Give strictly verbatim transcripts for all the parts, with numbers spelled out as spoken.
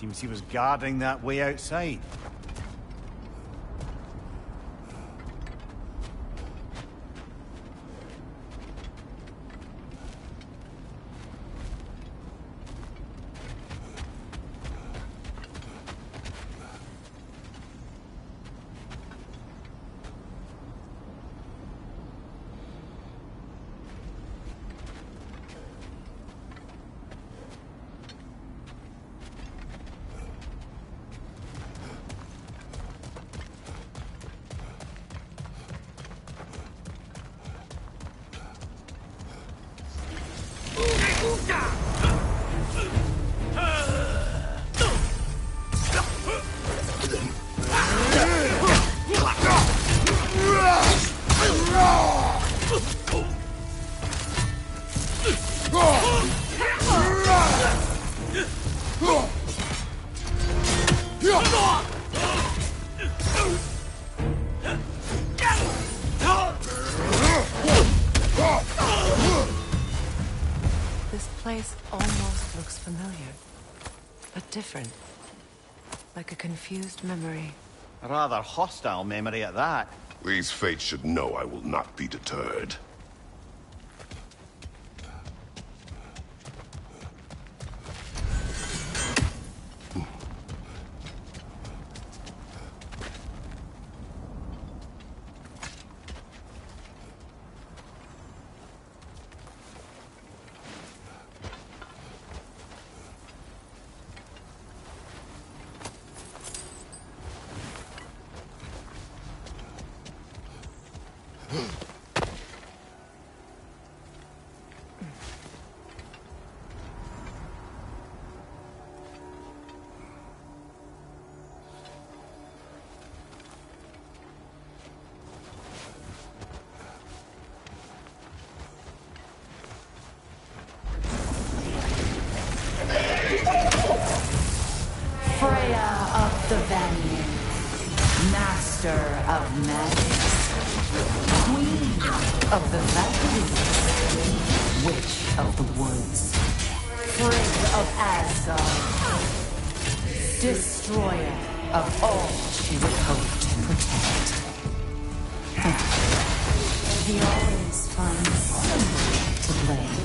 Seems he was guarding that way outside. This place almost looks familiar, but different. Like a confused memory. A rather hostile memory at that. These fates should know I will not be deterred. Freya of the Vanir, Master of Magic, Queen of the Valkyries, Witch of the Woods, Frigg of Asgard, Destroyer of all she would hope to protect. He always finds someone to blame.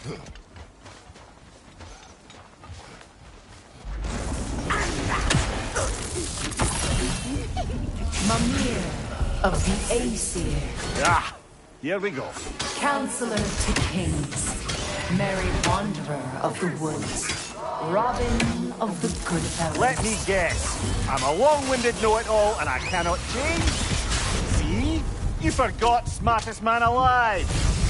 Mimir of the Aesir. Ah, here we go. Counselor to kings. Merry wanderer of the woods. Robin of the good fellows. Let me guess. I'm a long-winded know-it-all and I cannot change. See? You forgot smartest man alive.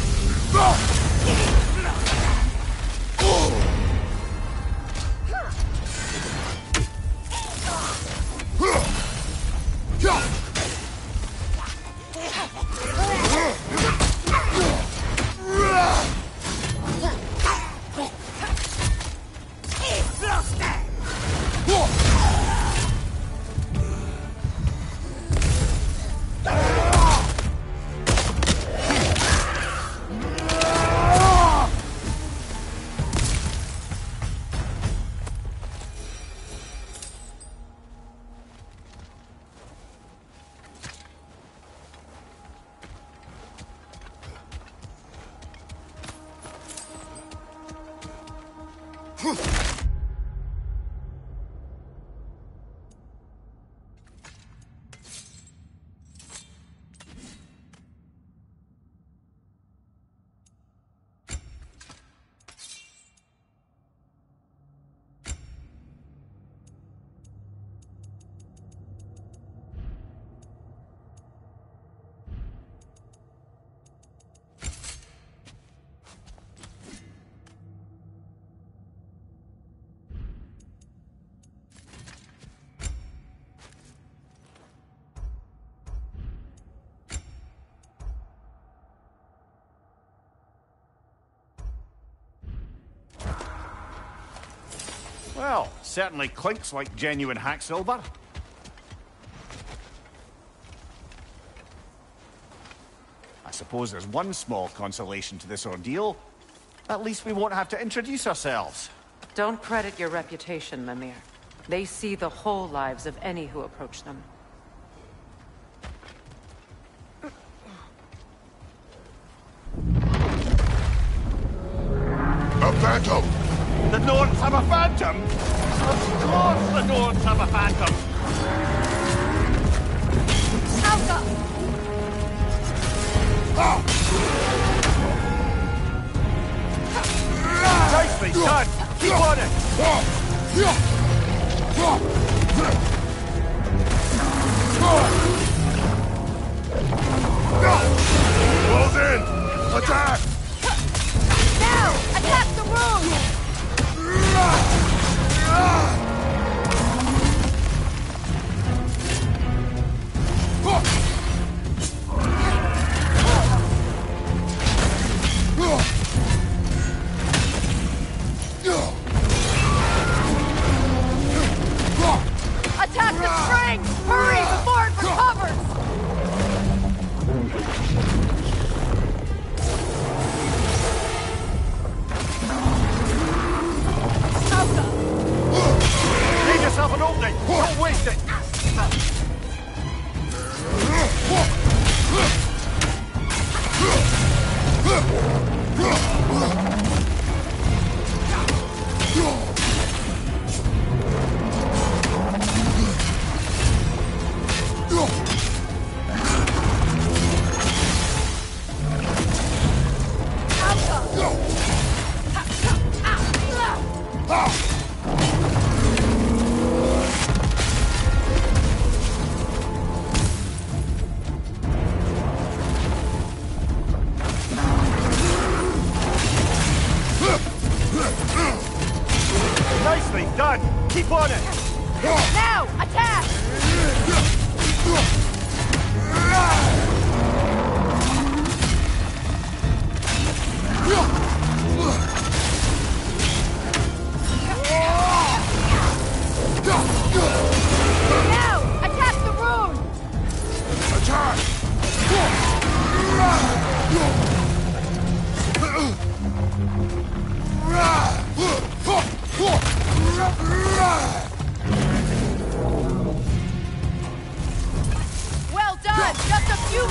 Well, certainly clinks like genuine hack silver. I suppose there's one small consolation to this ordeal. At least we won't have to introduce ourselves. Don't credit your reputation, Mimir. They see the whole lives of any who approach them. A phantom! The Norns have a phantom? Of course the Norns have a phantom! Alka! Ah! Nicely done! Keep on it! Close in! Attack! Now! Attack the room! Attack the spring! Hurry before it recovers! Leave yourself an opening! Don't waste it! Nicely done! Keep on it! Now! Attack! Now! Attack the rune! Attack! Well done! Just a few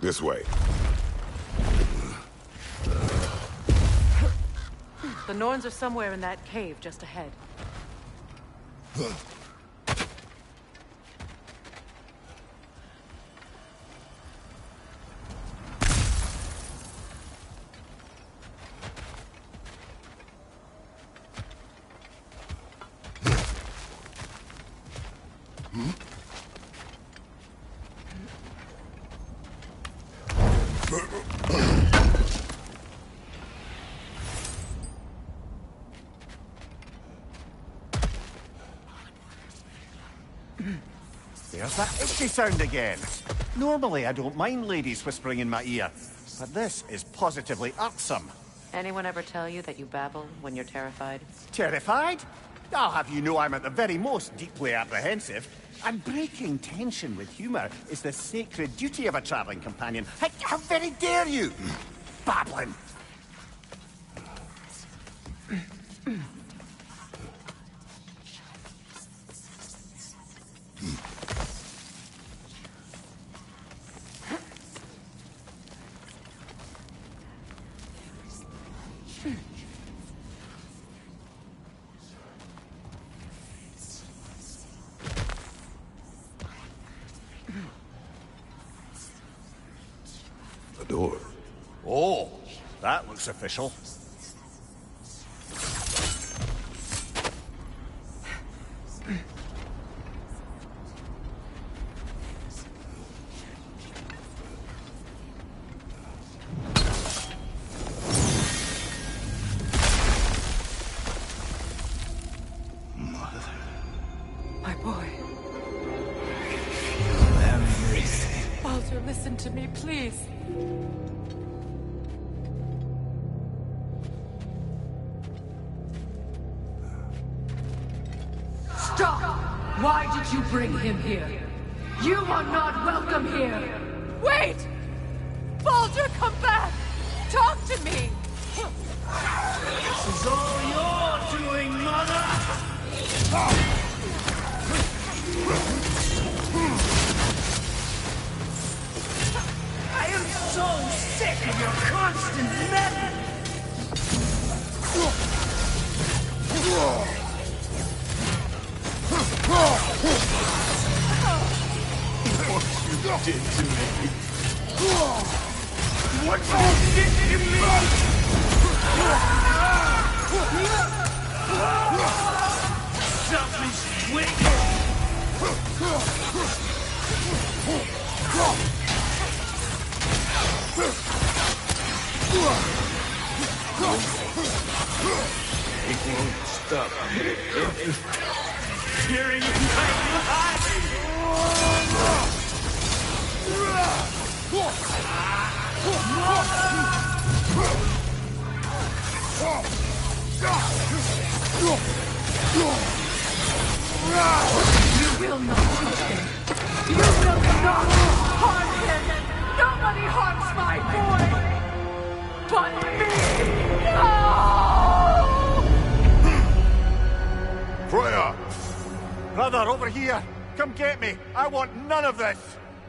This way. The Norns are somewhere in that cave just ahead. There's that itchy sound again. Normally I don't mind ladies whispering in my ear, but this is positively irksome. Anyone ever tell you that you babble when you're terrified? Terrified? I'll have you know I'm at the very most deeply apprehensive. And breaking tension with humour is the sacred duty of a travelling companion. How, how very dare you? Babbling! A door. Oh, that looks official. My boy. Baldur, listen to me, please. Stop! Why did you bring him here? You are not welcome here! Wait! Baldur, come back! Talk to me! This is all you're doing, Mother! I am so sick of your constant meddling! What you did to me. What you did to me! Selfish twig! It won't stop. Hearing you You will not touch him! You will not harm him! Nobody harms my boy! But me! No! Freya! Brother, over here! Come get me! I want none of this!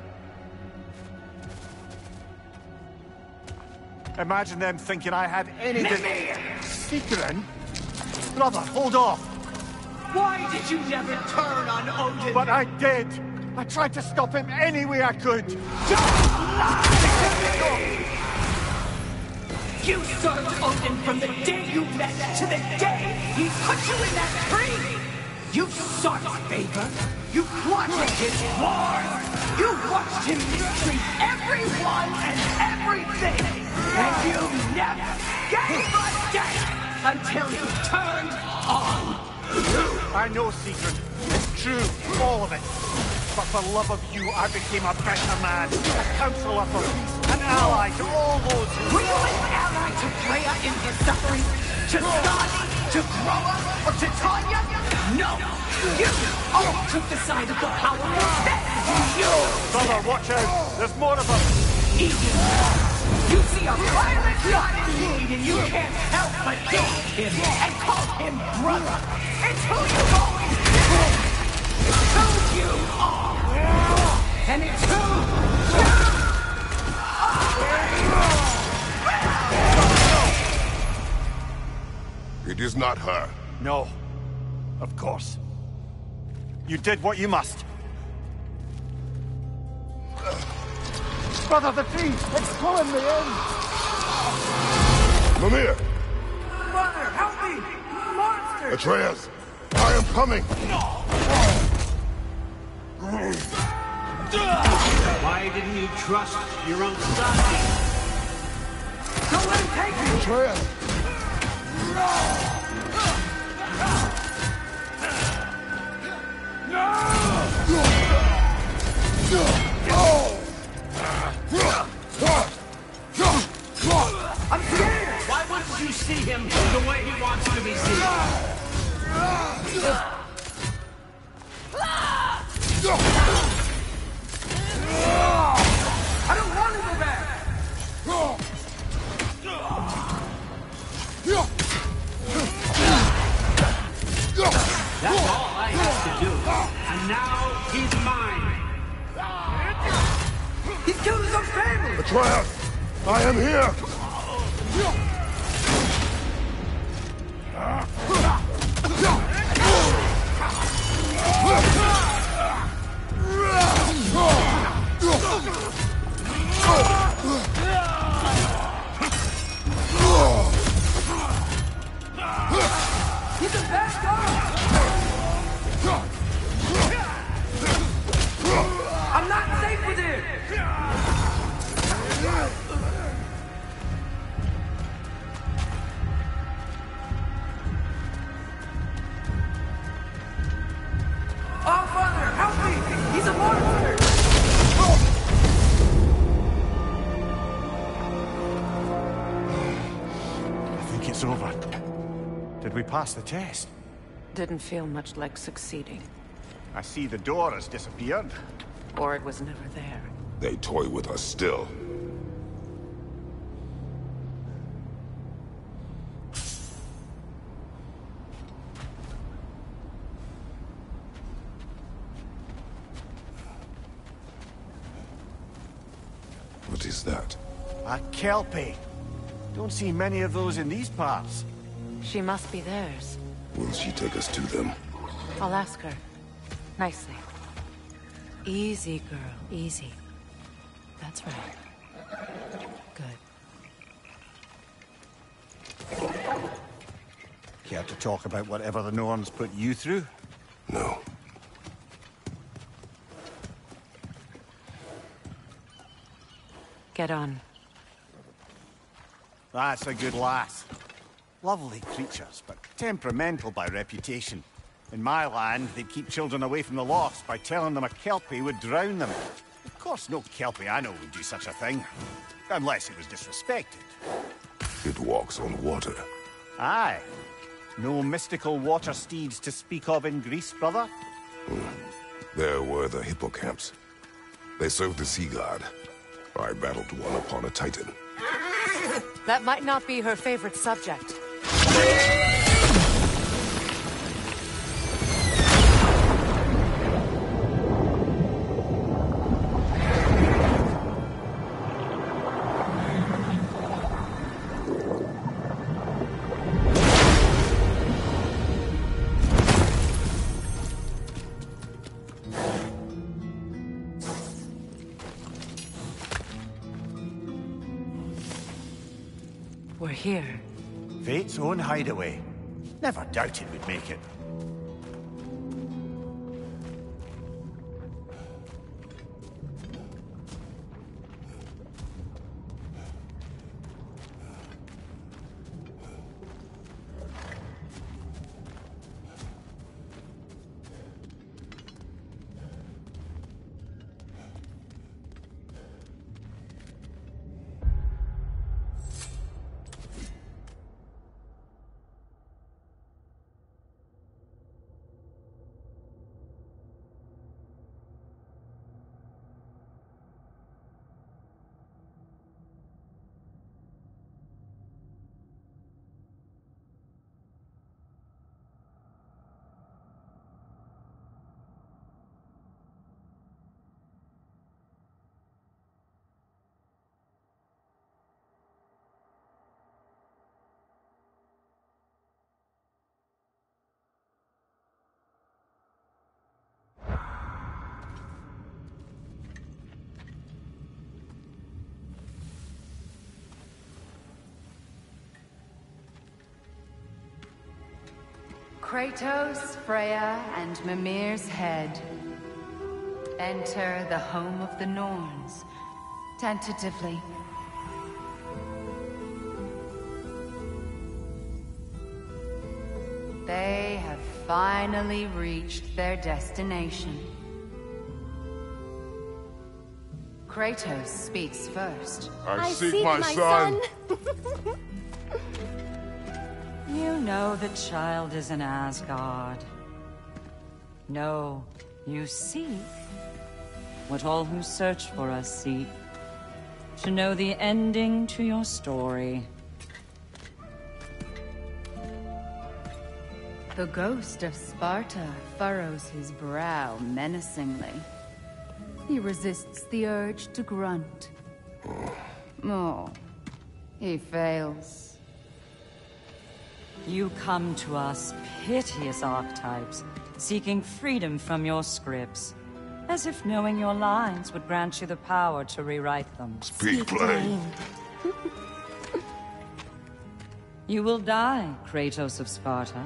Imagine them thinking I had any... Secret? Brother, hold off! Why did you never turn on Odin? But I did! I tried to stop him any way I could! You served Odin from the day you met to the day he put you in that tree! You sought his favor. You plotted his wars. You watched him mistreat everyone and everything. And you never gave a damn until you turned on. I know, Secret. It's true, all of it. But for love of you, I became a better man, a counselor for peace, an ally to all those who... Were you an ally to Freya in his suffering? To Skadi? To Groa? Or to Tanya? No! You all took the side of the powerful. That's you! Brother, watch out! There's more of them! Even you see a violent god in need and you can't help but hate him and call him brother. It's who you've always been. It's who you are. And it's who you her. No. Of course. You did what you must. Brother, the tree! It's pulling me in! Mimir! Mother, help me! Monster! Atreus! I am coming! Why didn't you trust your own son? Don't let him take me! Atreus! I'm scared! Why wouldn't you see him the way he wants to be seen? I don't want to go back! That's all I have to do. And now he's mine. He's killed his own family! Atreus! I am here! He's a bad guy! I'm not safe with him! Oh, Father, help me! He's a monster! I think it's over. Did we pass the test? Didn't feel much like succeeding. I see the door has disappeared. Or it was never there. They toy with us still. What is that? A Kelpie. Don't see many of those in these parts. She must be theirs. Will she take us to them? I'll ask her. Nicely. Easy, girl. Easy. That's right. Good. Care to talk about whatever the Norns put you through? No. Get on. That's a good lass. Lovely creatures, but temperamental by reputation. In my land, they'd keep children away from the lost by telling them a Kelpie would drown them. Of course, no Kelpie I know would do such a thing. Unless it was disrespected. It walks on water. Aye. No mystical water steeds to speak of in Greece, brother? There were the hippocamps. They served the sea god. I battled one upon a titan. That might not be her favorite subject. We're here. Fate's own hideaway. Never doubted we'd make it. Kratos, Freya, and Mimir's head. Enter the home of the Norns. Tentatively. They have finally reached their destination. Kratos speaks first. I, I seek, seek my, my son! son. You know the child is in Asgard. No, you seek what all who search for us seek. To know the ending to your story. The ghost of Sparta furrows his brow menacingly. He resists the urge to grunt. Oh, he fails. You come to us, piteous archetypes, seeking freedom from your scripts. As if knowing your lines would grant you the power to rewrite them. Speak plain. You will die, Kratos of Sparta.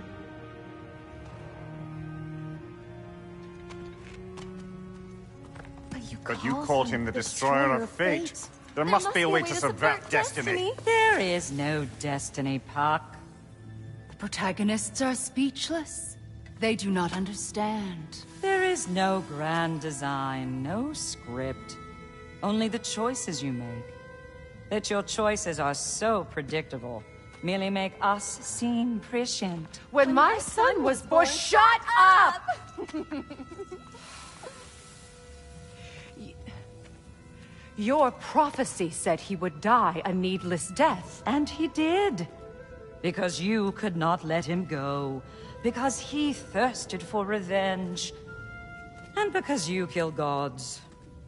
But you called him the Destroyer of Fate. There must be a way to subvert destiny. There is no destiny, Puck. The protagonists are speechless. They do not understand. There is no grand design, no script. Only the choices you make. That your choices are so predictable merely make us seem prescient. When, when my, my son, son was born, shut up! Your prophecy said he would die a needless death. And he did. Because you could not let him go. Because he thirsted for revenge. And because you kill gods.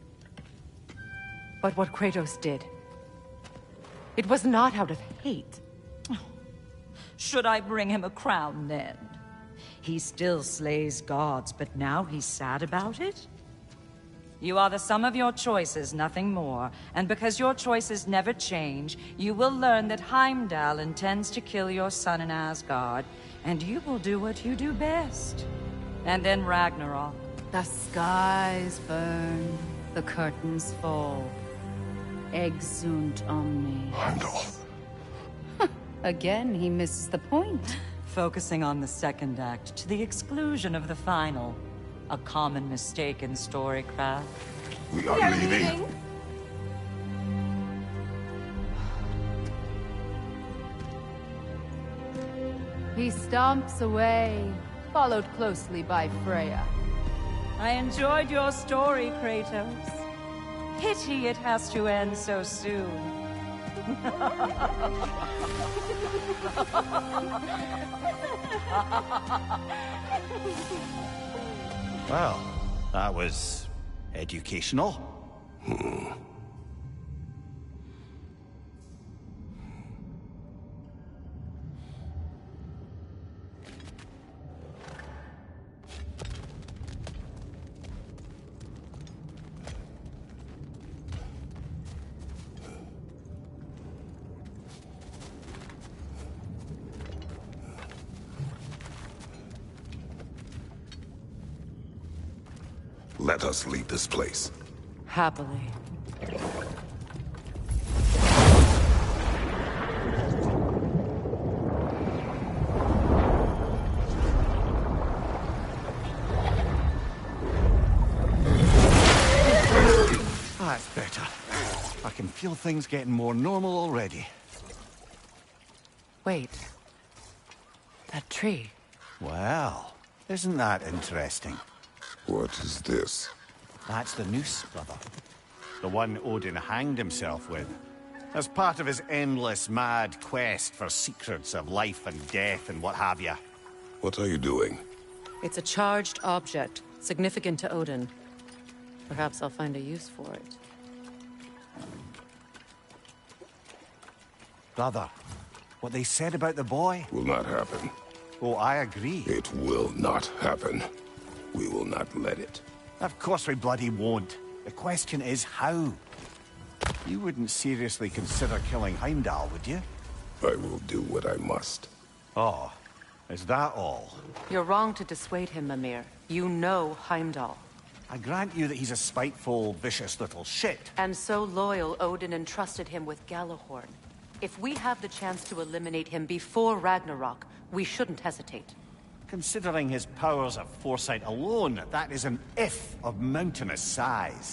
But what Kratos did, it was not out of hate. Should I bring him a crown then? He still slays gods, but now he's sad about it? You are the sum of your choices, nothing more. And because your choices never change, you will learn that Heimdall intends to kill your son in Asgard, and you will do what you do best. And then Ragnarok. The skies burn, the curtains fall. Exunt omni. Heimdall. Again, he misses the point. Focusing on the second act to the exclusion of the final. A common mistake in storycraft. We are, we are leaving. leaving. He stomps away, followed closely by Freya. I enjoyed your story, Kratos. Pity it has to end so soon. Well, that was educational. Hmm. Let us leave this place. Happily. That's better. I can feel things getting more normal already. Wait. That tree. Well, isn't that interesting? What is this? That's the noose, brother. The one Odin hanged himself with. As part of his endless, mad quest for secrets of life and death and what have you. What are you doing? It's a charged object, significant to Odin. Perhaps I'll find a use for it. Brother, what they said about the boy... Will not happen. Oh, I agree. It will not happen. We will not let it. Of course we bloody won't. The question is how. You wouldn't seriously consider killing Heimdall, would you? I will do what I must. Oh, Is that all? You're wrong to dissuade him, Mimir. You know Heimdall. I grant you that he's a spiteful, vicious little shit. And so loyal, Odin entrusted him with Gjallarhorn. If we have the chance to eliminate him before Ragnarok, we shouldn't hesitate. Considering his powers of foresight alone, that is an if of mountainous size.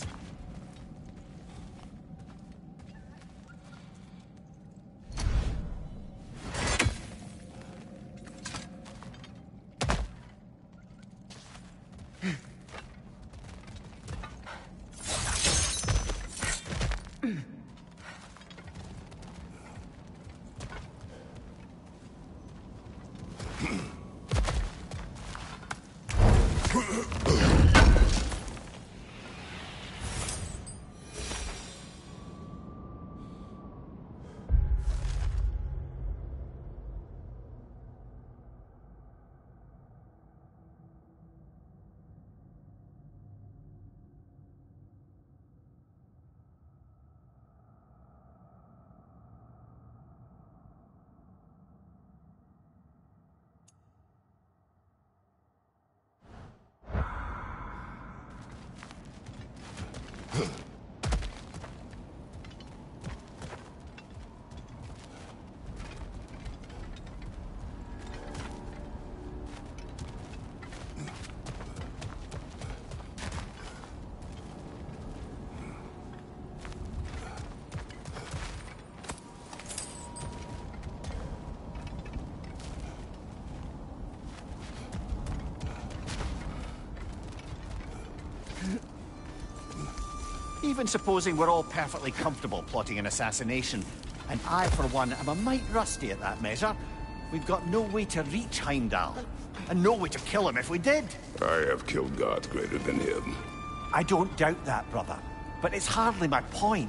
Even supposing we're all perfectly comfortable plotting an assassination, and I, for one, am a mite rusty at that measure, we've got no way to reach Heimdall, and no way to kill him if we did. I have killed gods greater than him. I don't doubt that, brother, but it's hardly my point.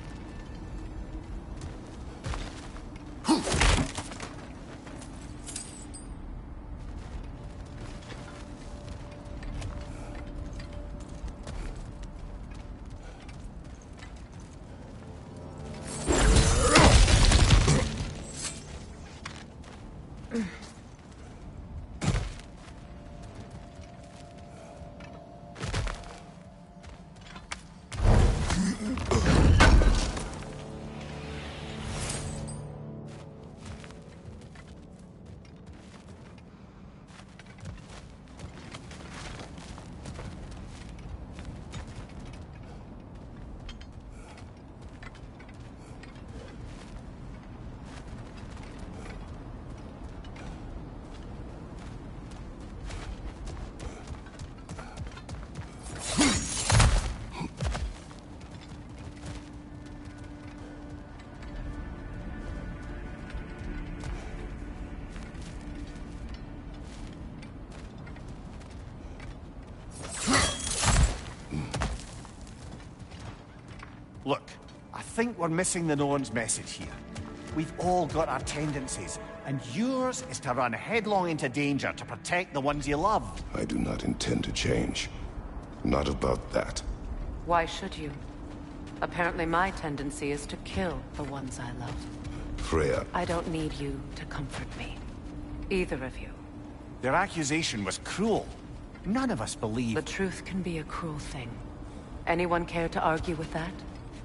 Look, I think we're missing the Norn's message here. We've all got our tendencies, and yours is to run headlong into danger to protect the ones you love. I do not intend to change. Not about that. Why should you? Apparently my tendency is to kill the ones I love. Freya. I don't need you to comfort me. Either of you. Their accusation was cruel. None of us believe... The truth can be a cruel thing. Anyone care to argue with that?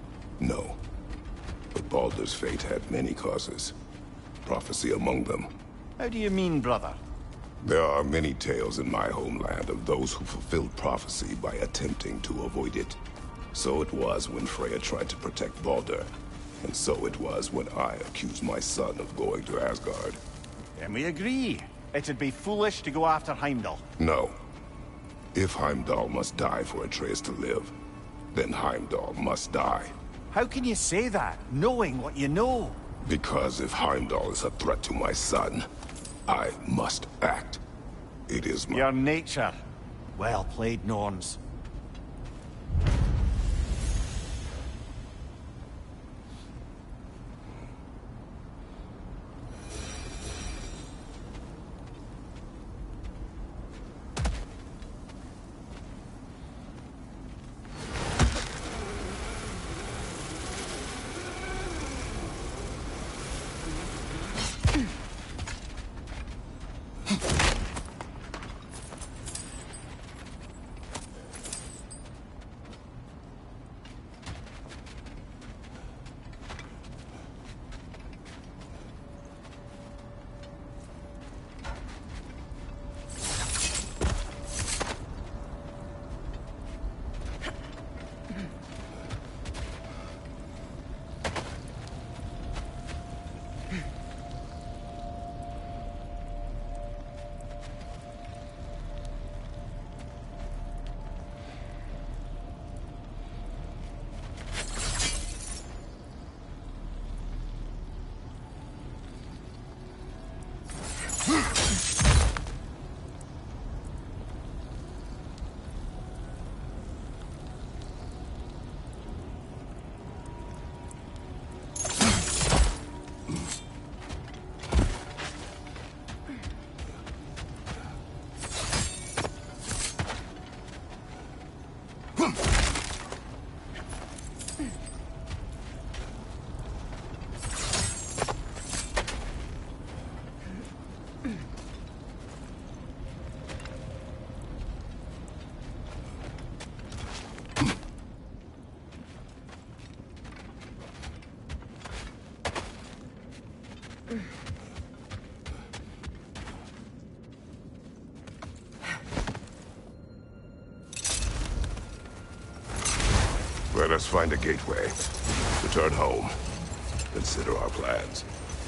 No. But Baldur's fate had many causes. Prophecy among them. How do you mean, brother? There are many tales in my homeland of those who fulfilled prophecy by attempting to avoid it. So it was when Freya tried to protect Baldur. And so it was when I accused my son of going to Asgard. Then we agree. It'd be foolish to go after Heimdall. No. If Heimdall must die for Atreus to live, then Heimdall must die. How can you say that, knowing what you know? Because if Heimdall is a threat to my son, I must act. It is my... Your nature. Well played, Norns. Let us find a gateway. Return home. Consider our plans.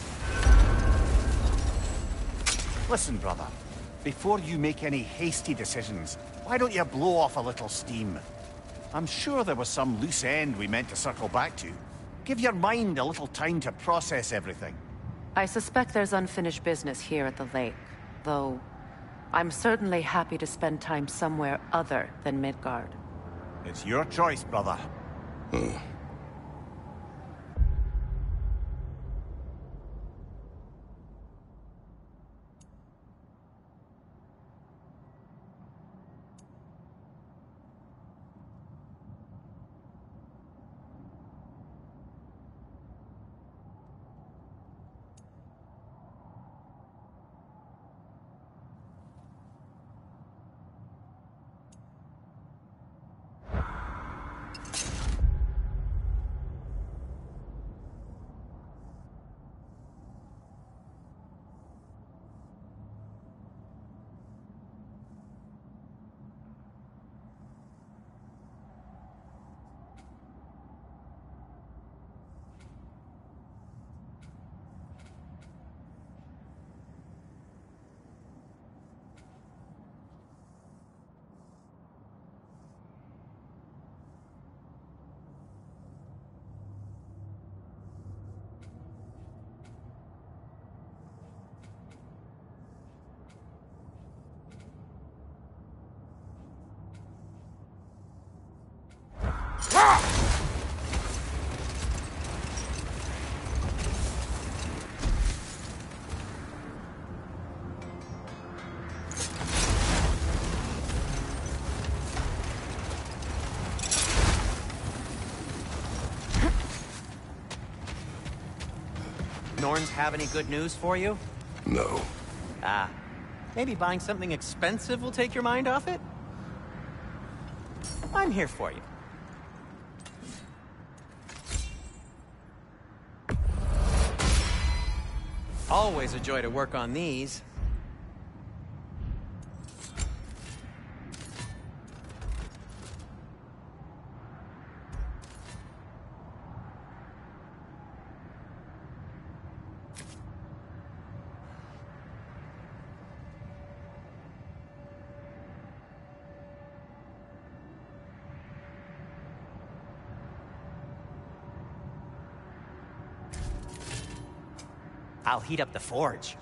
Listen, brother. Before you make any hasty decisions, why don't you blow off a little steam? I'm sure there was some loose end we meant to circle back to. Give your mind a little time to process everything. I suspect there's unfinished business here at the lake, though I'm certainly happy to spend time somewhere other than Midgard. It's your choice, brother. Hmm. Norns have any good news for you? No. Ah, maybe buying something expensive will take your mind off it? I'm here for you. Always a joy to work on these. I'll heat up the forge.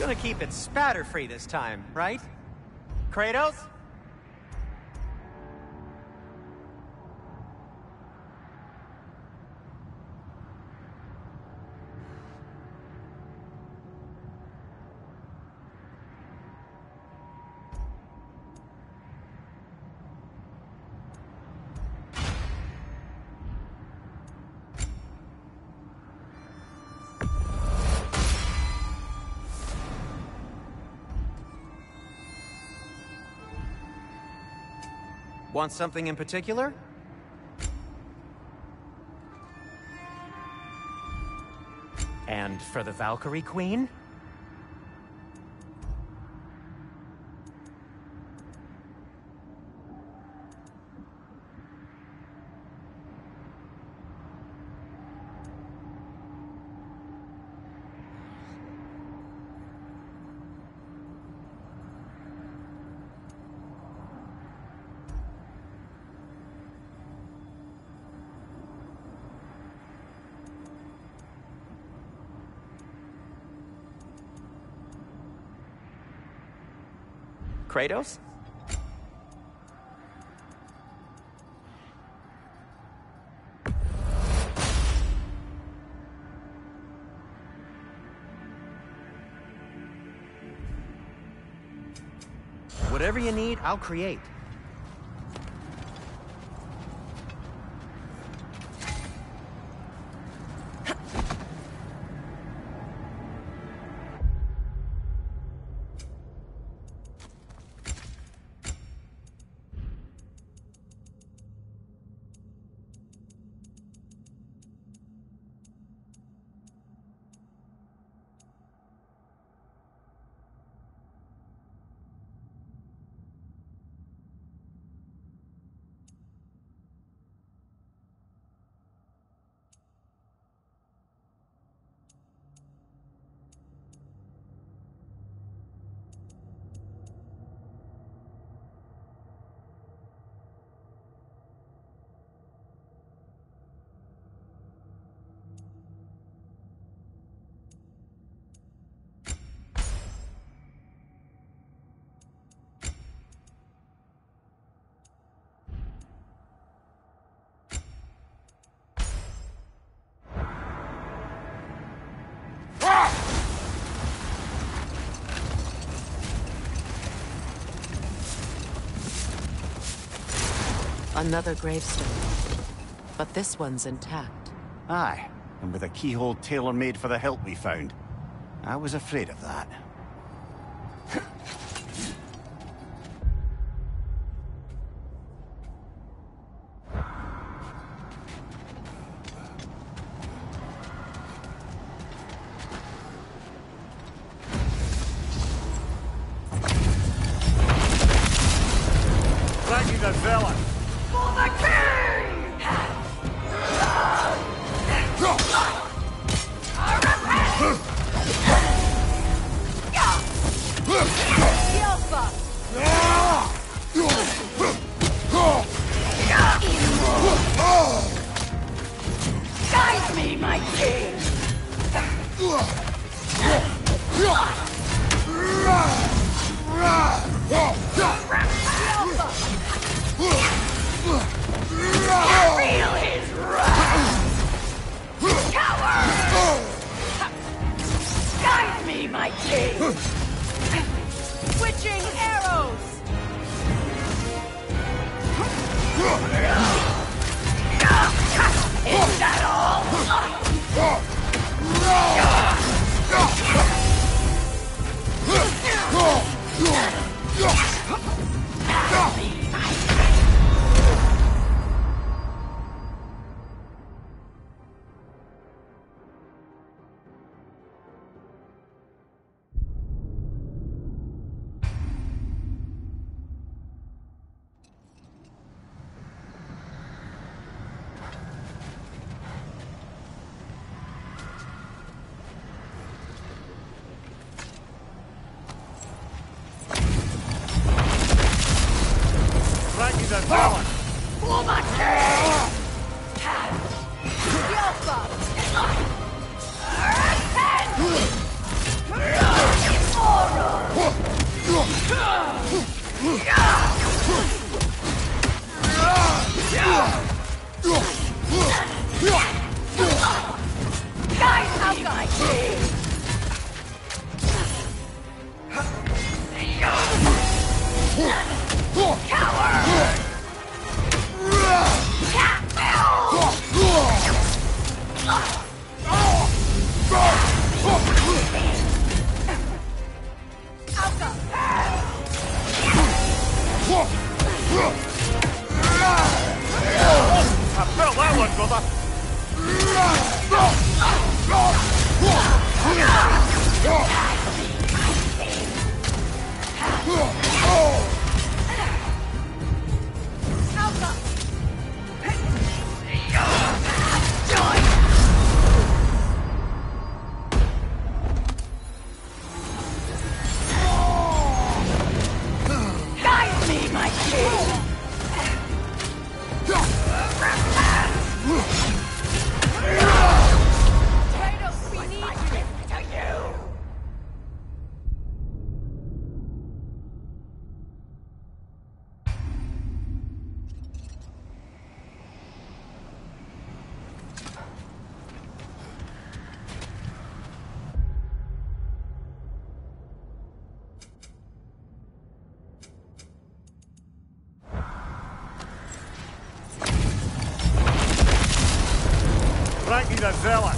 Gonna keep it spatter-free this time, right? Kratos? Want something in particular? And for the Valkyrie Queen? Kratos? Whatever you need, I'll create. Another gravestone. But this one's intact. Aye, and with a keyhole tailor-made for the hilt we found. I was afraid of that. Thank you, the villain. For the king! Guide me, my king! Feel his wrath! Coward! Guide me, my king! Switching arrows! Is that all? Guide me, my king! Coward! I felt that one, brother. Guide me, my king! Kratos, we need you! Frankie the Zealot.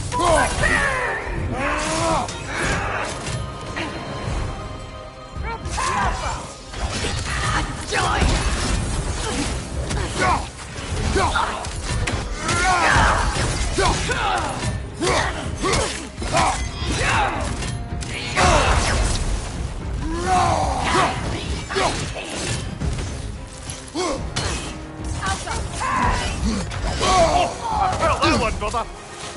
I felt that one, brother.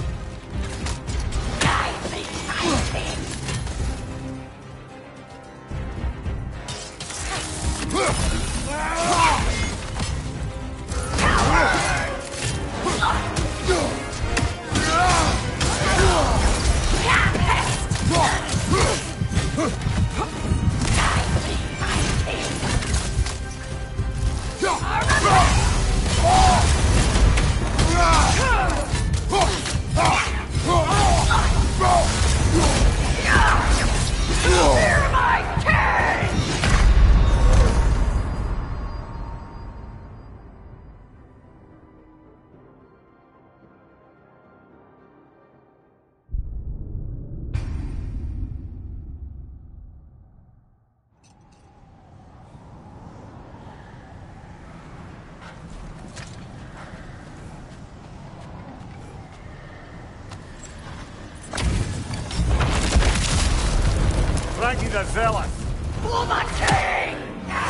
Frankie the Zealot. For the king!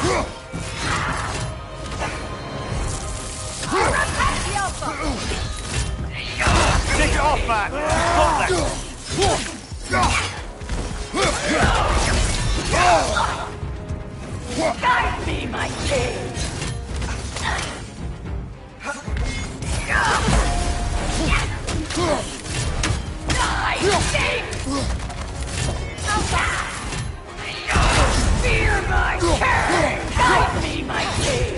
Take it off, man. Got that. Guide me, my king! Die, fear my king! Guide me, my king!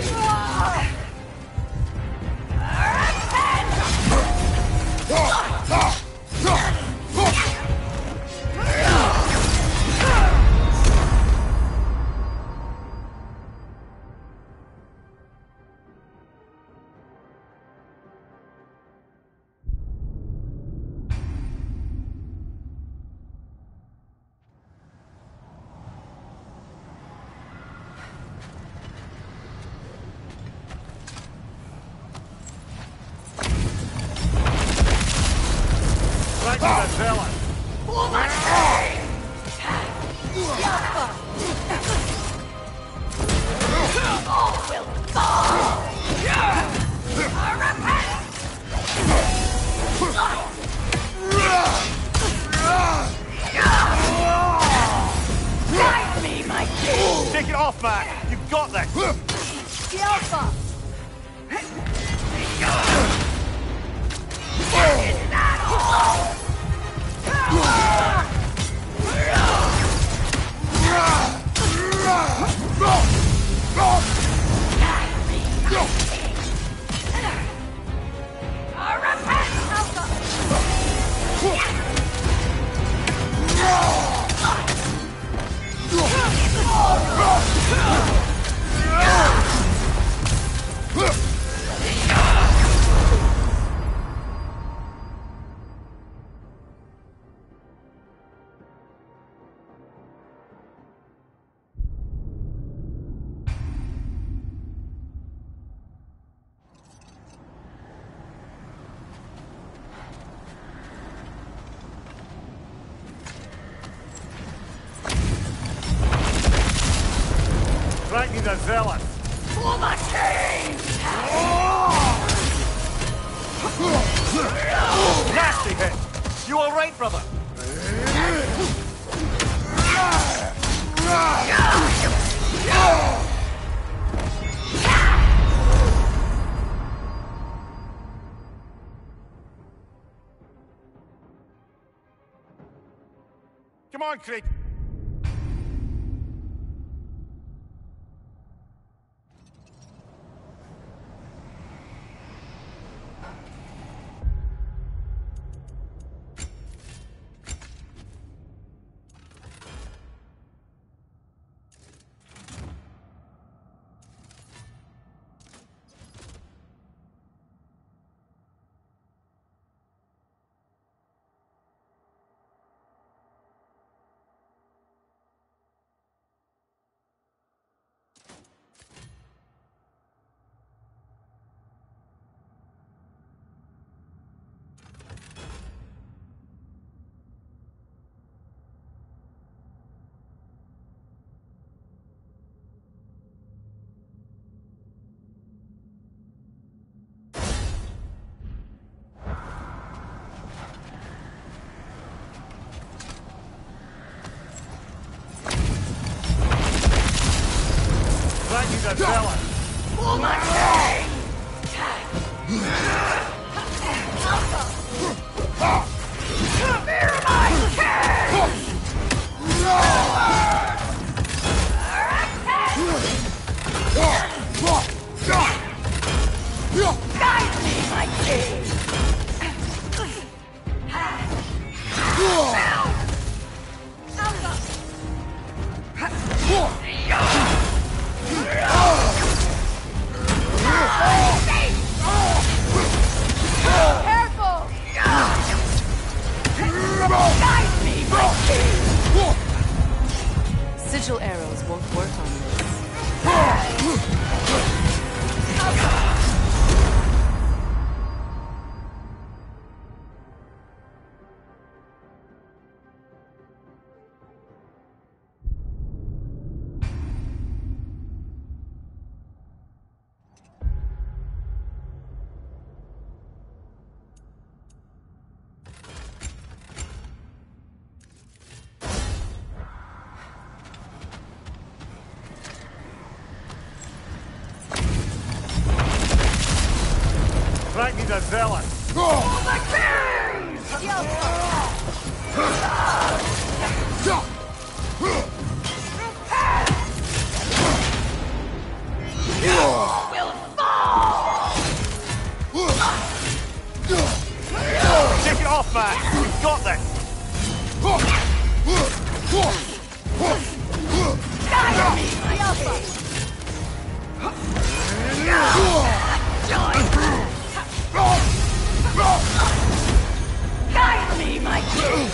Frankie the Zealot. For the king! All will fall! Guide me, my king! Take it off, man. You've got this. The Alpha! Repent! Frightening the zealot! For the king! Nasty hit! You alright, brother? Come on, Craig! The zealot! For the king! Fear my king! Guide me, my king! Sigil arrows won't work on this. Frightening the zealot! For the king! You will fall! Take it off, man! We've got this! Guide me, my Guide me, my king!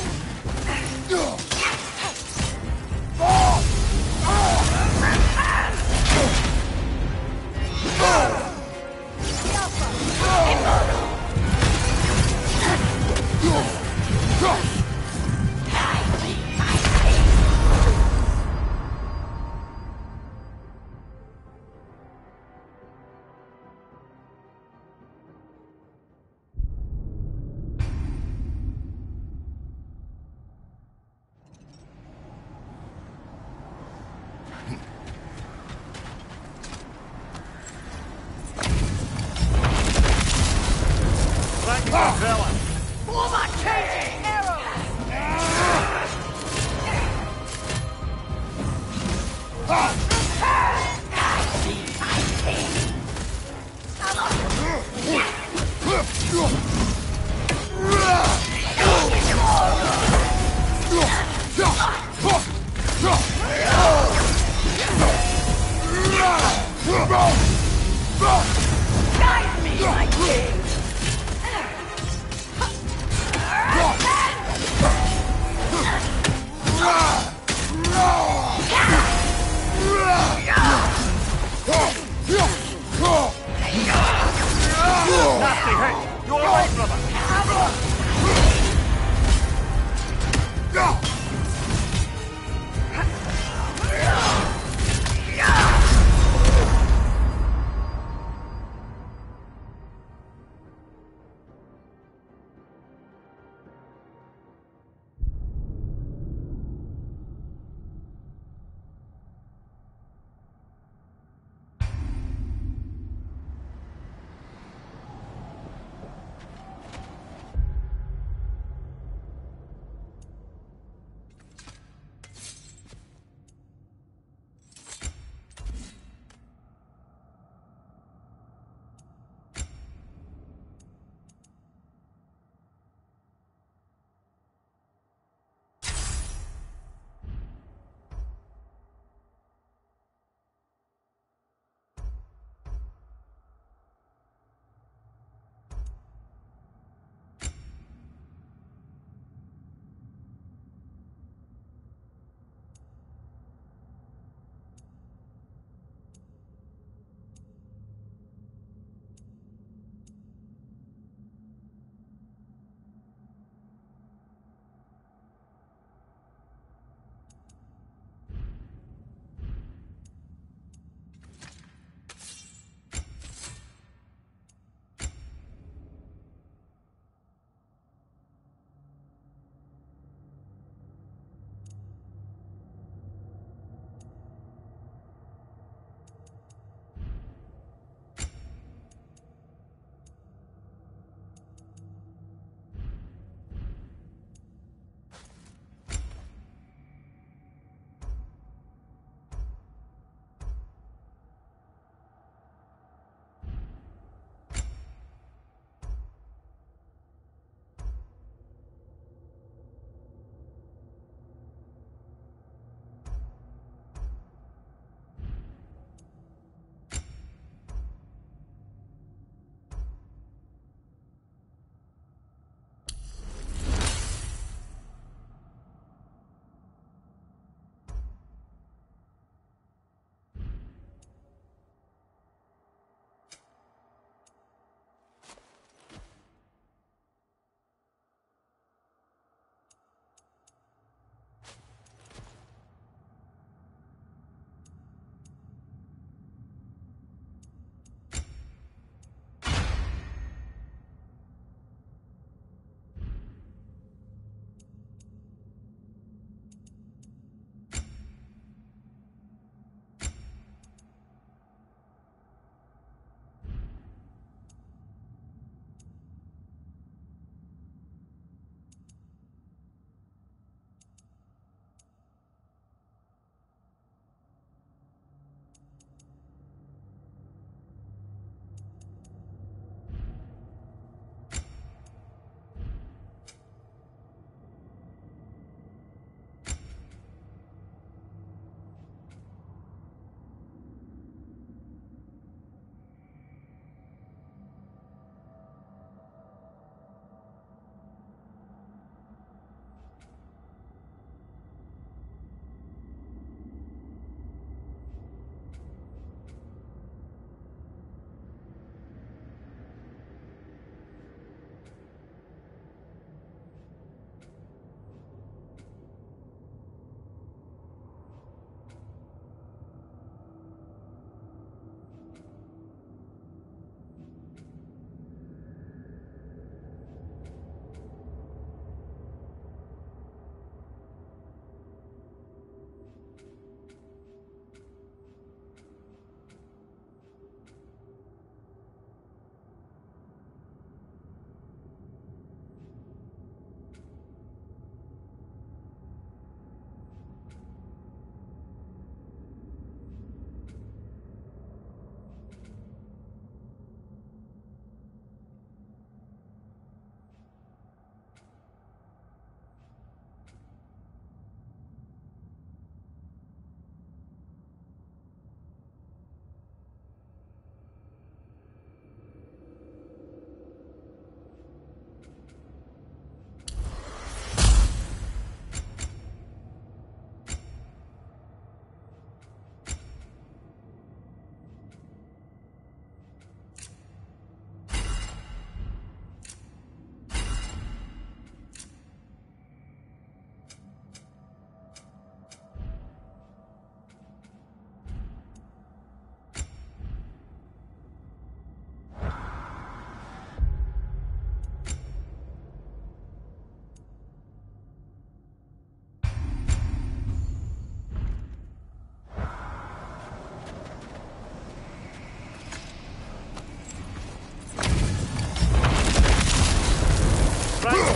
For the king! Guide me, my king! Nasty hit! You alright, brother?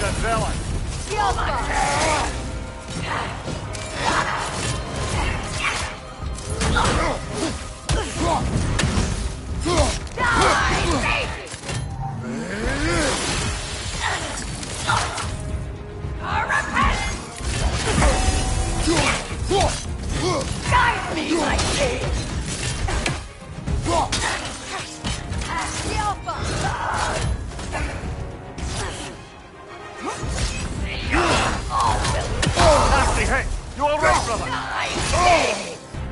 the zealot! Guide me, my king! Nasty hit! You alright, brother?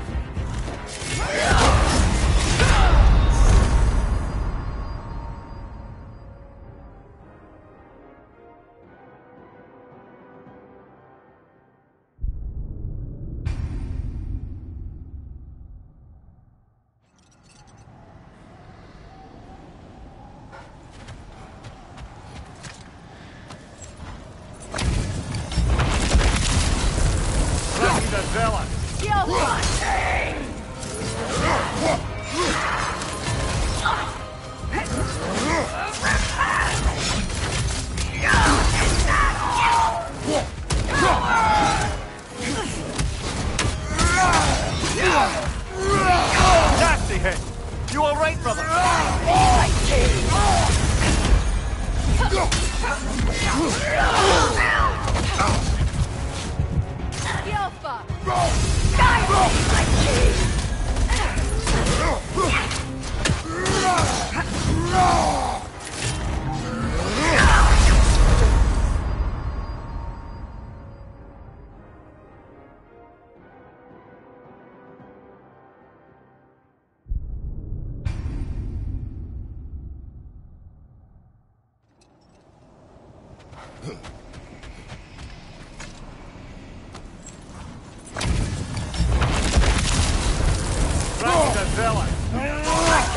Ragni the zealot! Nasty hit! You alright, brother? Ragni the zealot!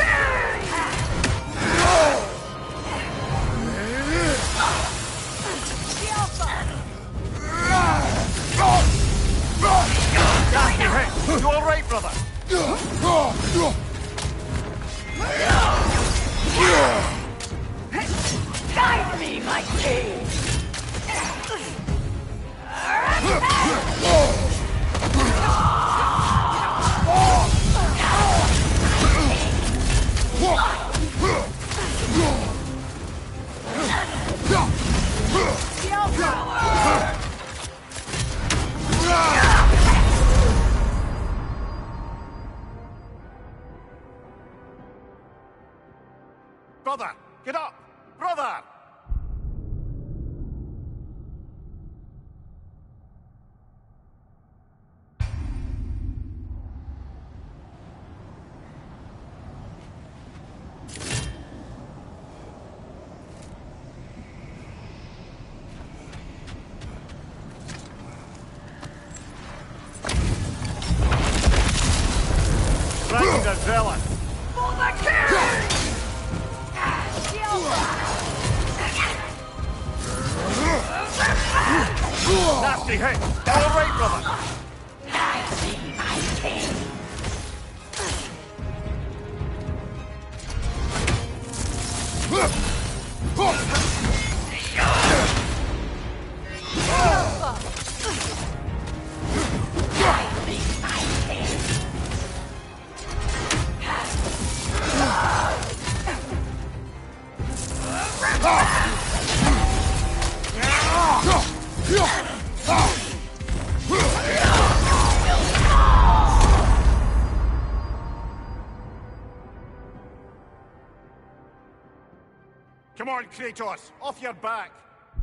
Nasty hit! You alright, brother? Guide me, my king! Brother, get up! Brother! Ragni the zealot! For the king! Nasty hit! You alright, brother? I see my king! Come on, Kratos! Off your back!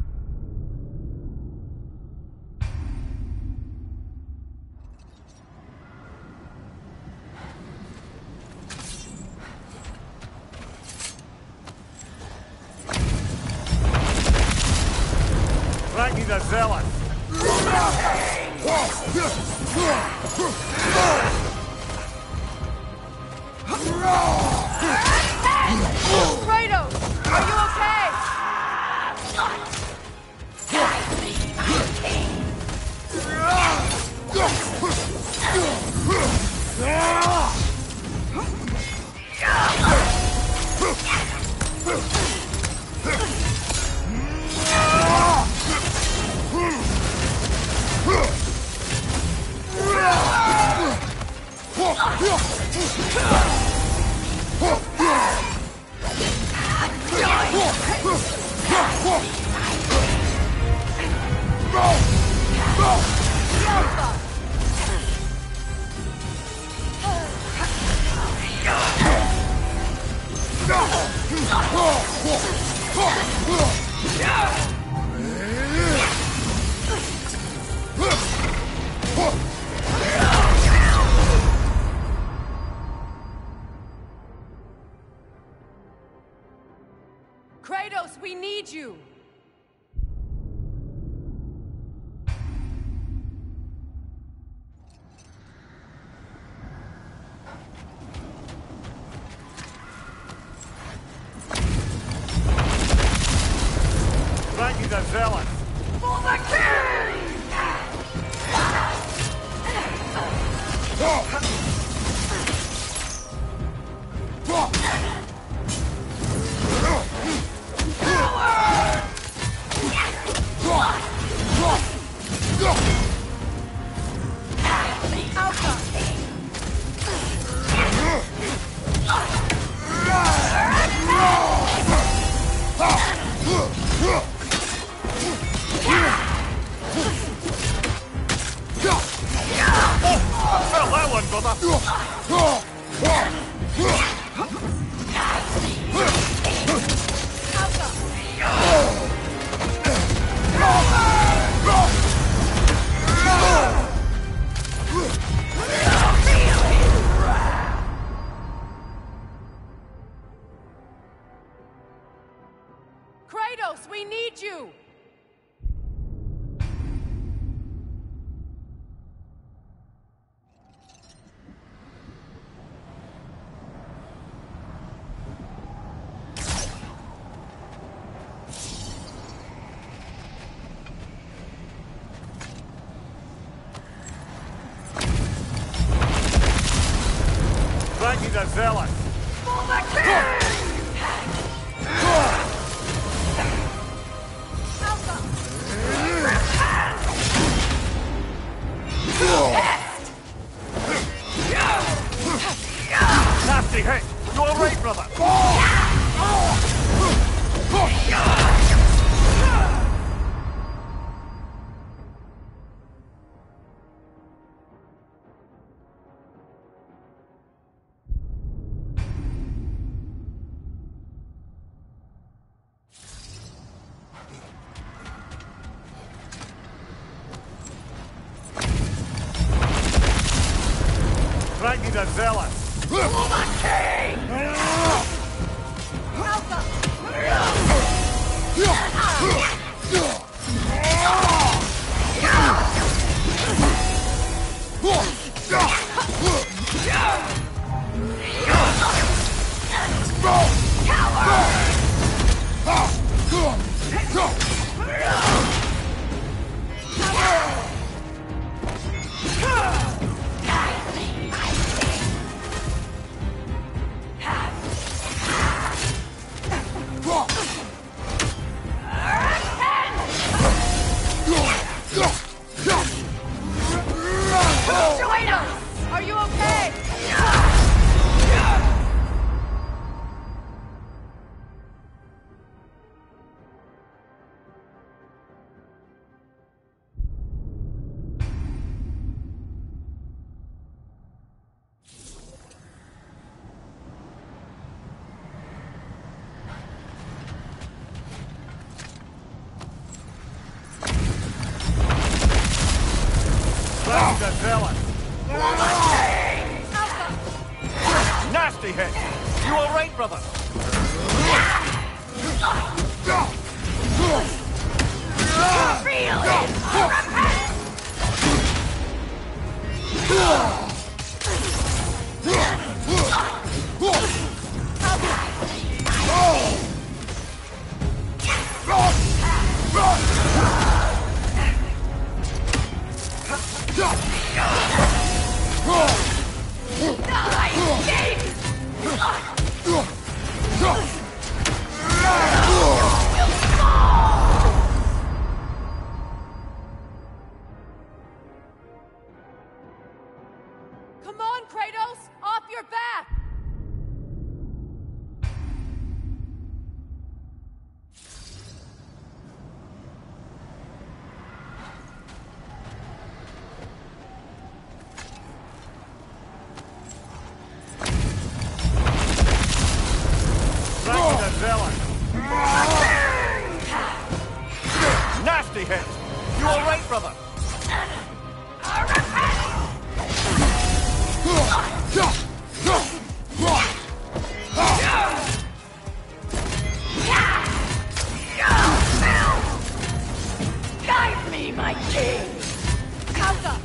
Ragni the zealot! Kratos! Are you okay? Kratos, we need you! Thank you, the zealot. For the king! Felt that one, brother. Kratos, we need you! Thank you, the zealot. For the king! Nasty hit. You all right, brother? Thank you, the zealot. Kratos, are you okay? Thank you, the zealot. Nasty hit. You all right, brother? Feel it! Repent! bloody hit. You all right, brother? Guide me, my king! Kauga!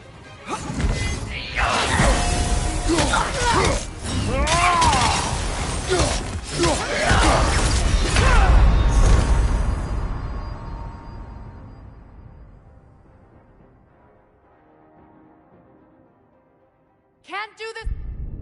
Can't do this.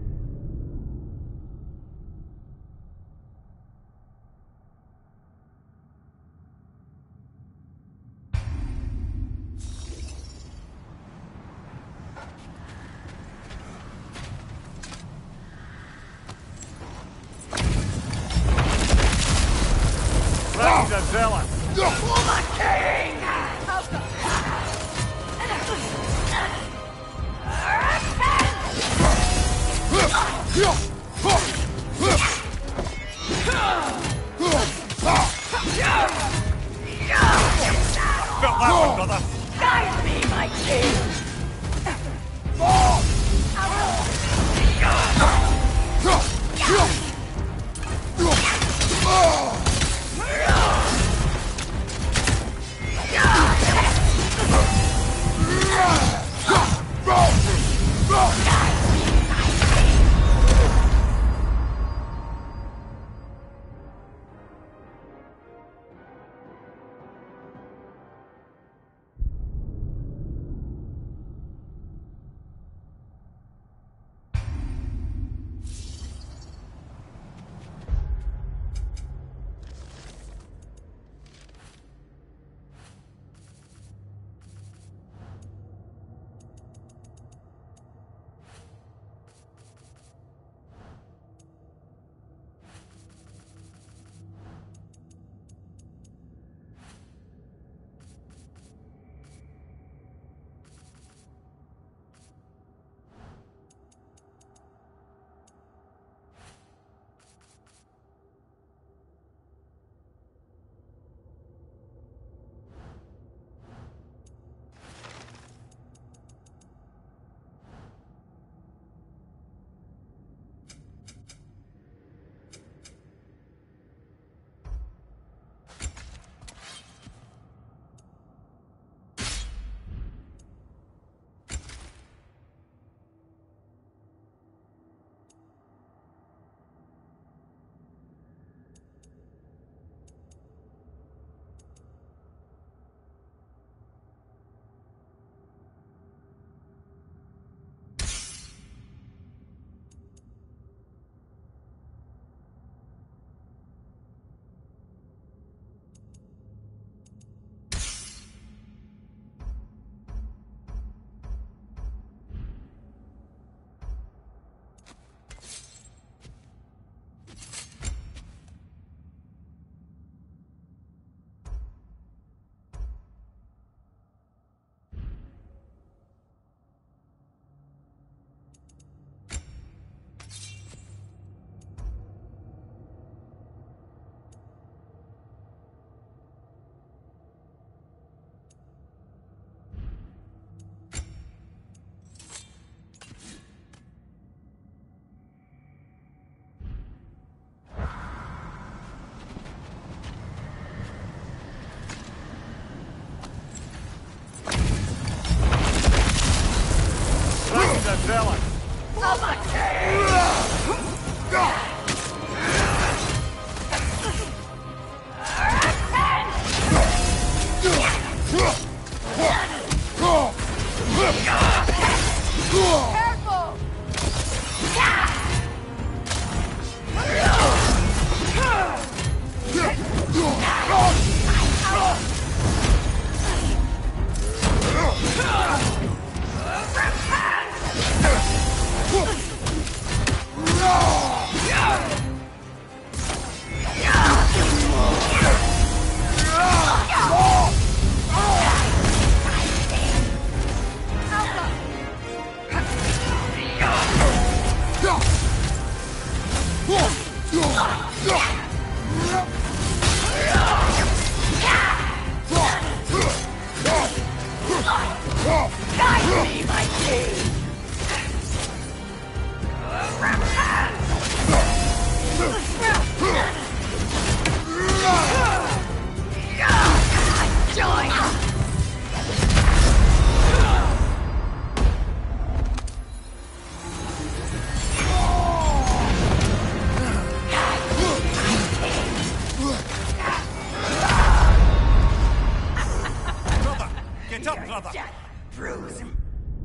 Raggy's a zealot. For my king! Felt that one, brother. Guide me, my king! brother! Death bruise him.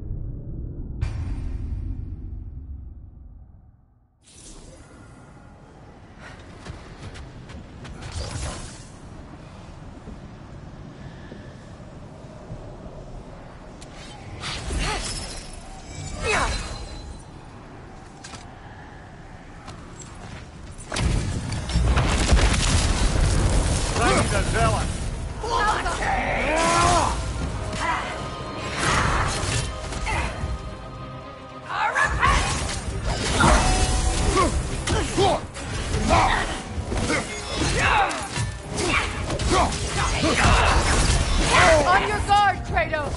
On your guard, Kratos!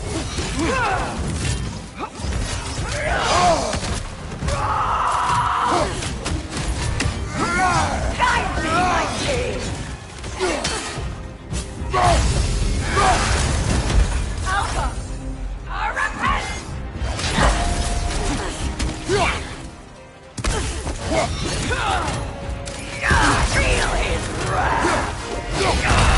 Guide me, my king! Alpha! Repent! Feel his wrath!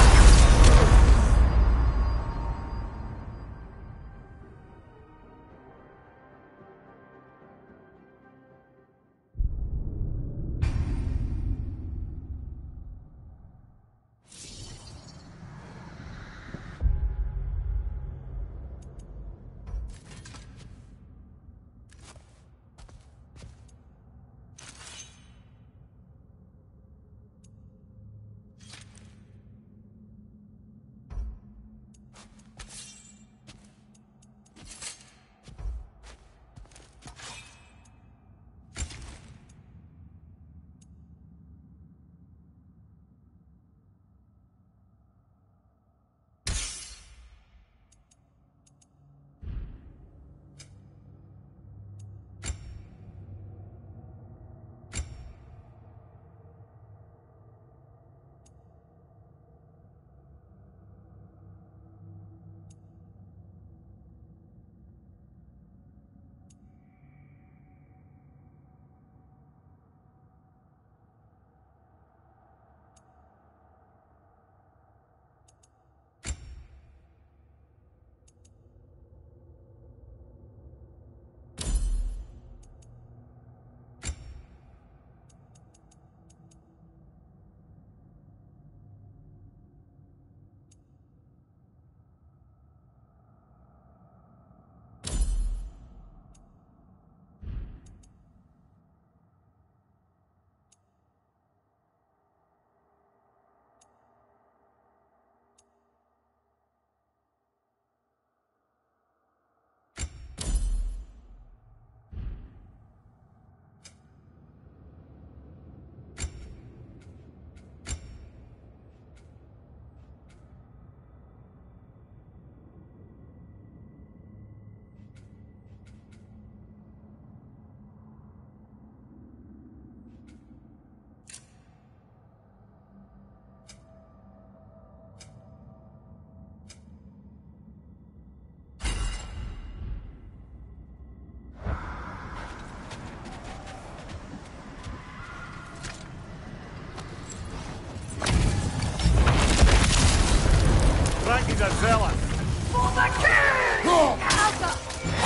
Frankie's a zealot. For the king! Alpha!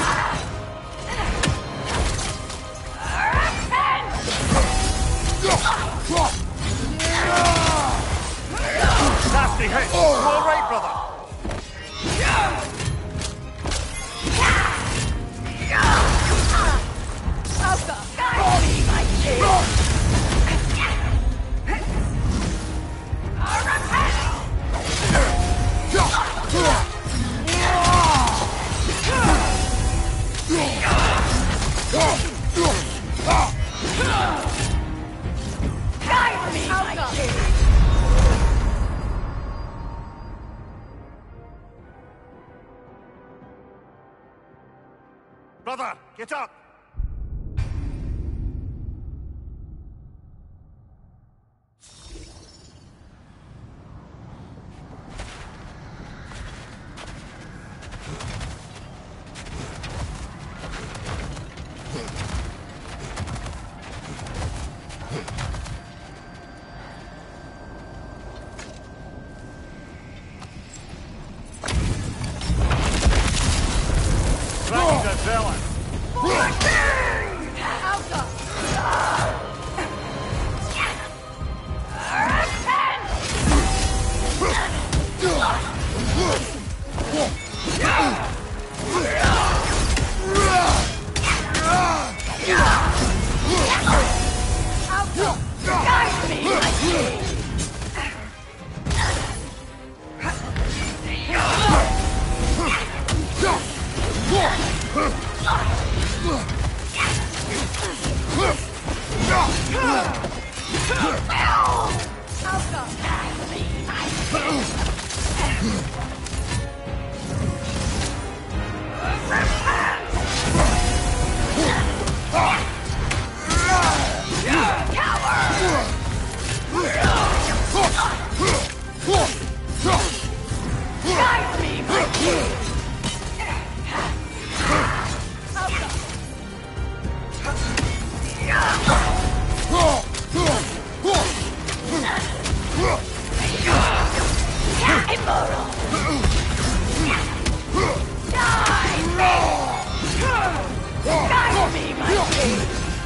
Nasty hit. You all right, brother? Alpha! Guide me, my king! Guide me, my king! Brother, get up! tell us. Guide me, my king! Guide me, my king! Immoral! Guide me! Guide me, my king!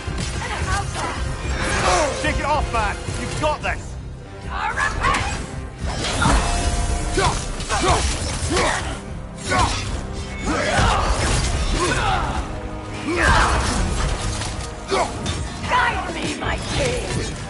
Take it off, man. You've got this. Guide me, my king!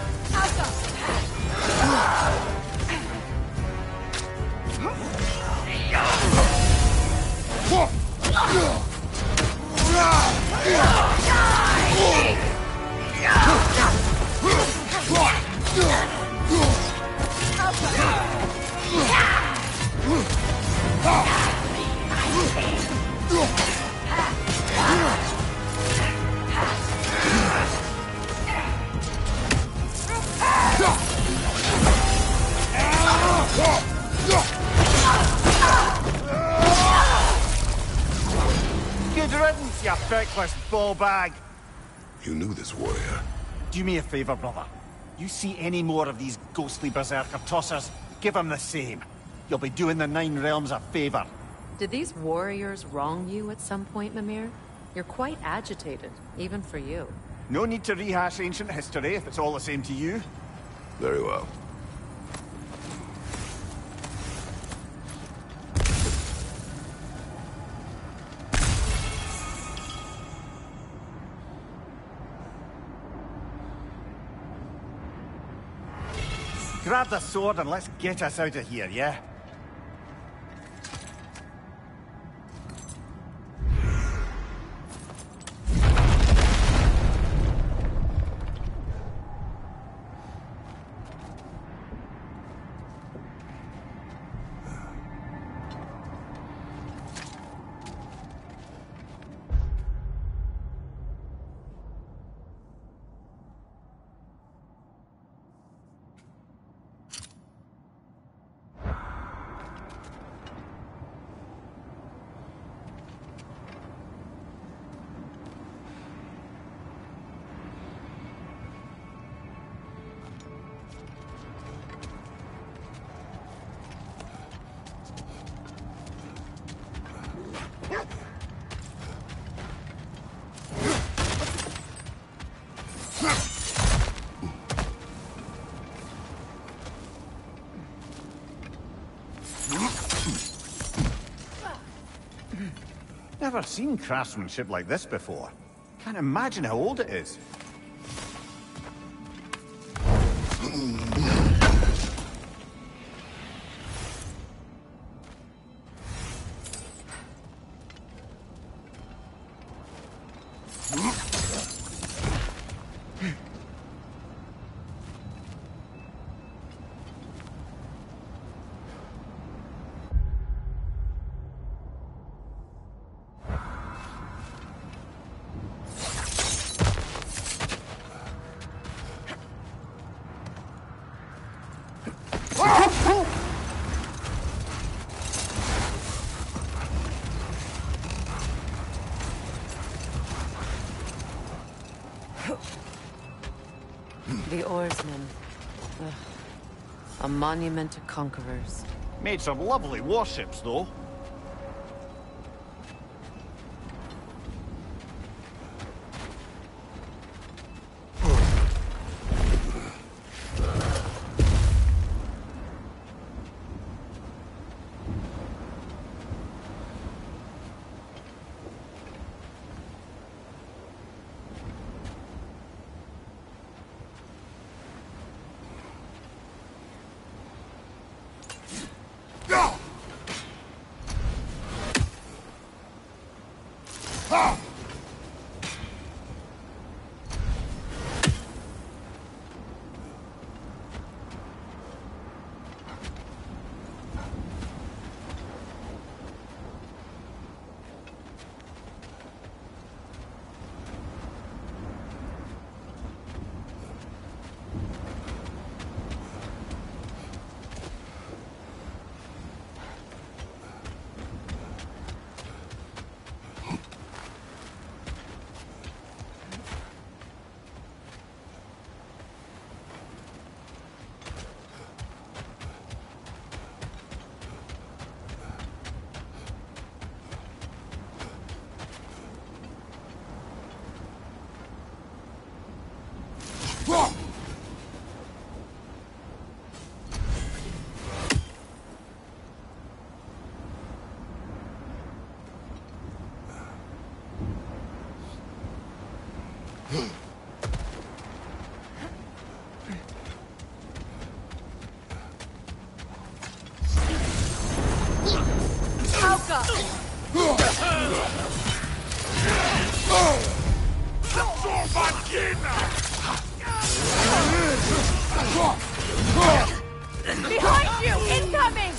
Good riddance, you feckless ball bag. You knew this warrior. Do me a favor, brother. You see any more of these ghostly berserker tossers, give them the same. You'll be doing the Nine Realms a favor. Did these warriors wrong you at some point, Mimir? You're quite agitated, even for you. No need to rehash ancient history if it's all the same to you. Very well. Grab the sword and let's get us out of here, yeah? Never seen craftsmanship like this before. Can't imagine how old it is. The oarsmen. Ugh. A monument to conquerors. Made some lovely warships, though. Behind you! Incoming!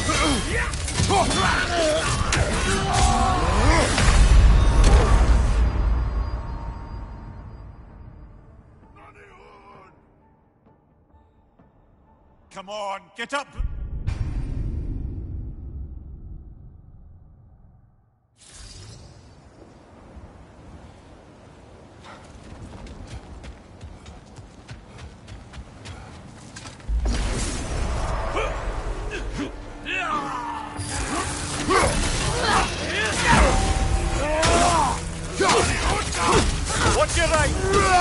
Come on, get up! What's your right?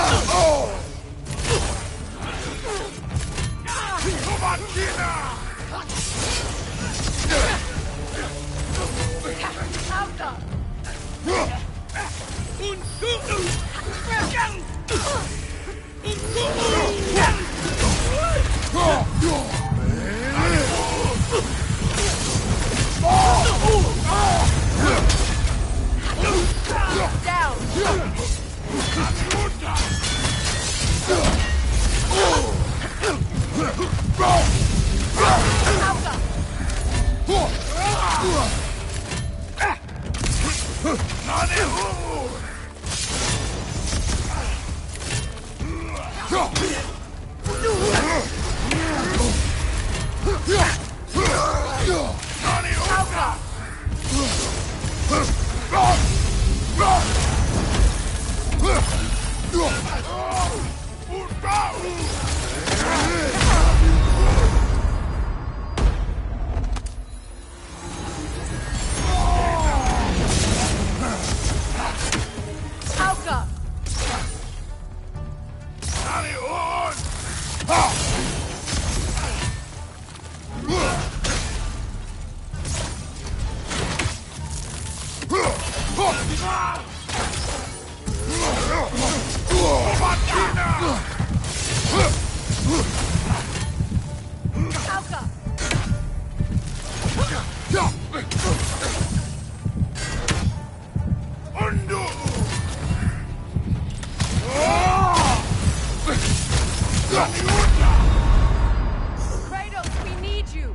Kratos, we need you!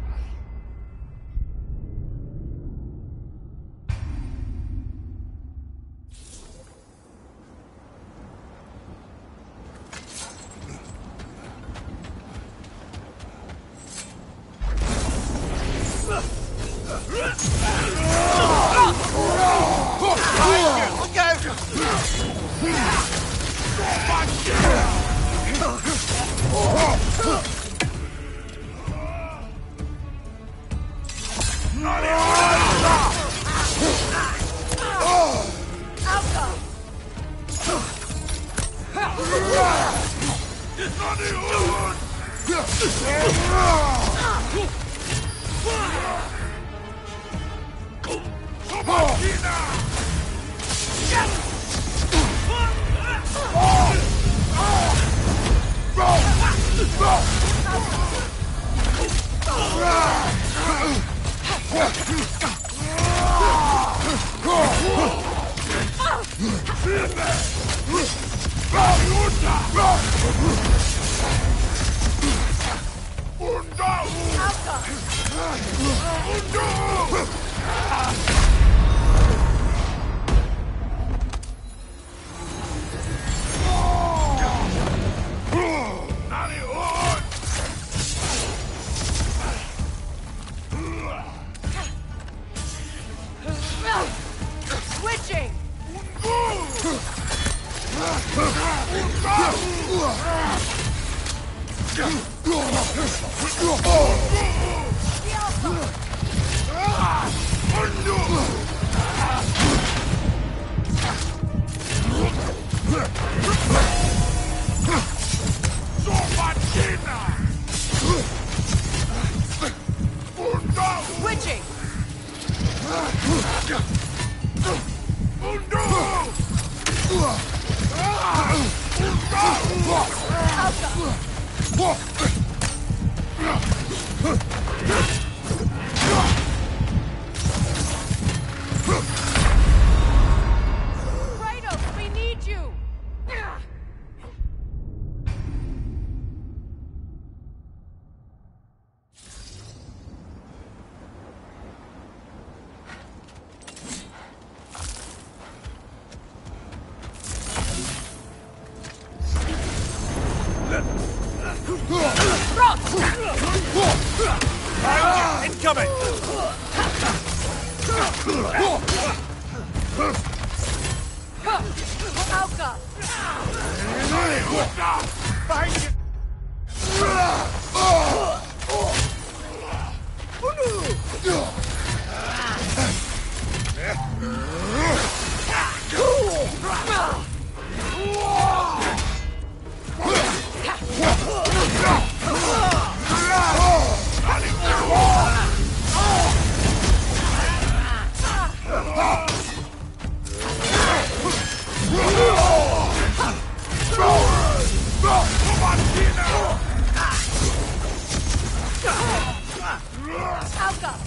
Look out! Switching! Switching! Kratos, we need you! Incoming! Alka! Behind you! Alka!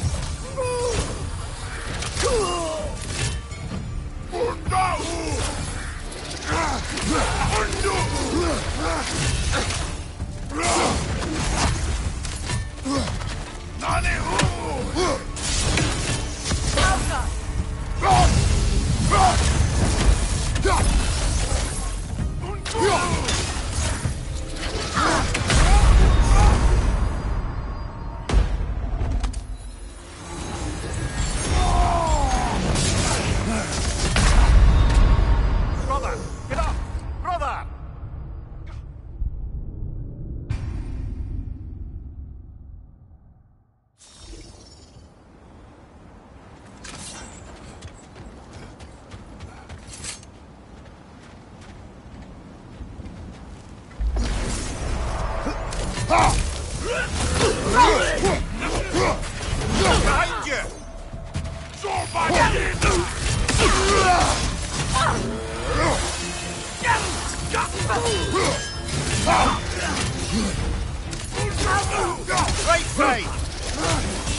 Brother! Get up! Brother! Behind you! Right side!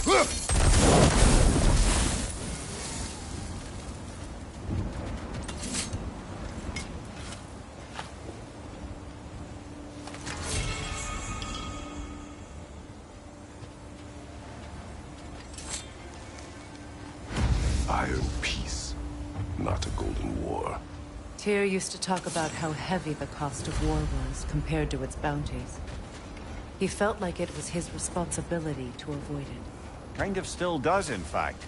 Iron peace, not a golden war. Tyr used to talk about how heavy the cost of war was compared to its bounties. He felt like it was his responsibility to avoid it. Kind of still does, in fact.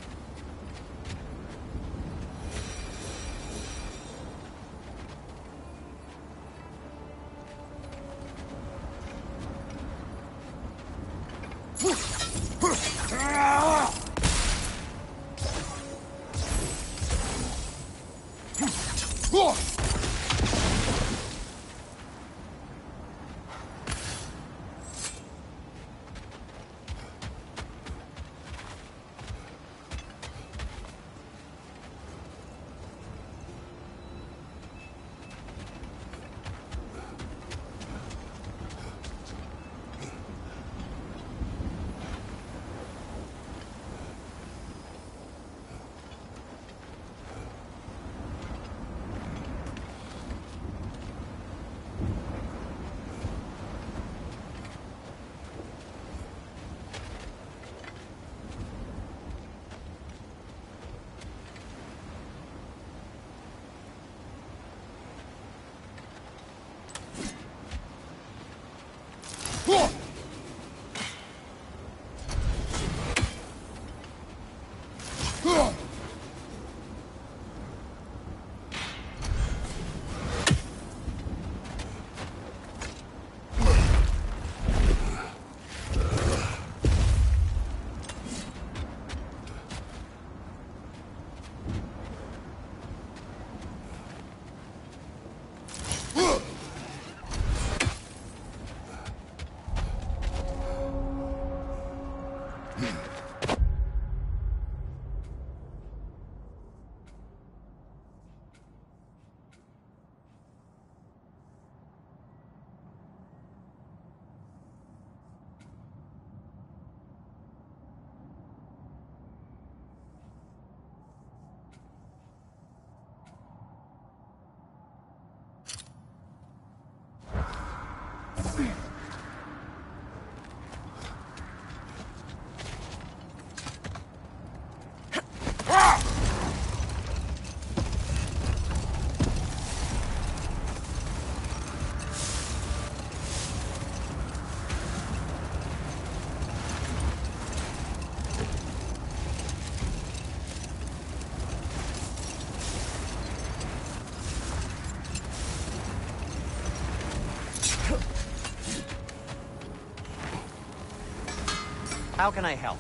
How can I help?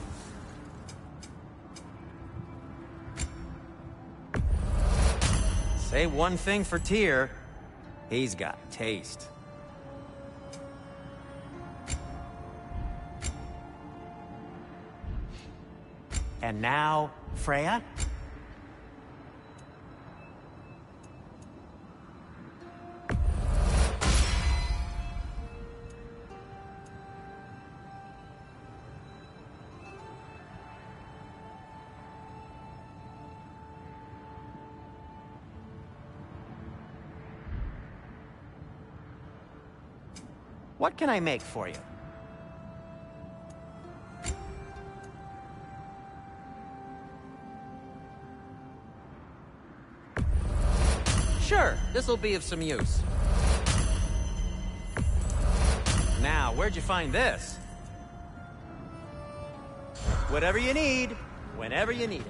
Say one thing for Tyr, he's got taste. And now, Freya? What can I make for you? Sure, this'll be of some use. Now, where'd you find this? Whatever you need, whenever you need it.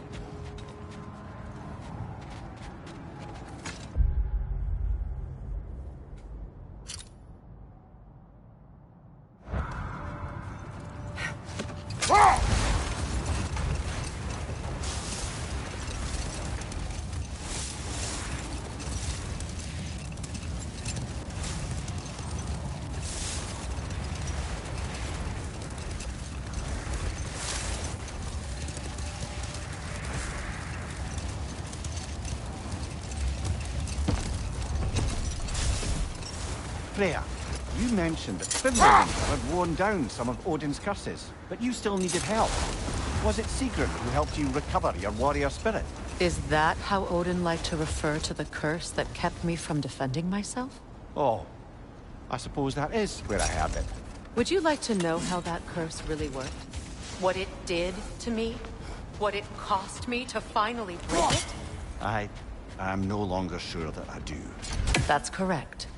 Freya, you mentioned that Fimbulwinter had worn down some of Odin's curses, but you still needed help. Was it Sigrun who helped you recover your warrior spirit? Is that how Odin liked to refer to the curse that kept me from defending myself? Oh, I suppose that is where I heard it. Would you like to know how that curse really worked? What it did to me? What it cost me to finally break it? I am no longer sure that I do. That's correct.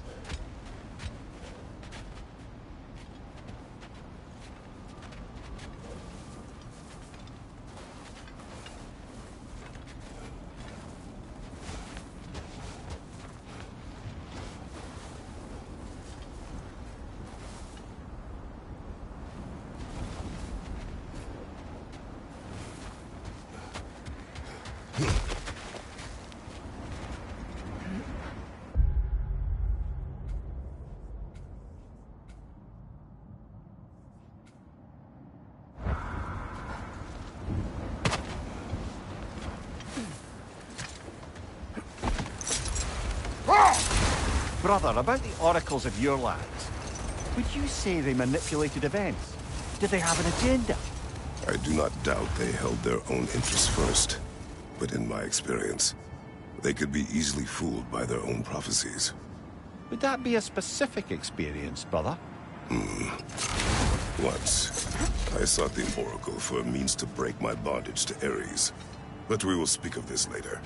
Brother, about the oracles of your lands, would you say they manipulated events? Did they have an agenda? I do not doubt they held their own interests first. But in my experience, they could be easily fooled by their own prophecies. Would that be a specific experience, brother? Hmm. Once, I sought the Oracle for a means to break my bondage to Ares. But we will speak of this later.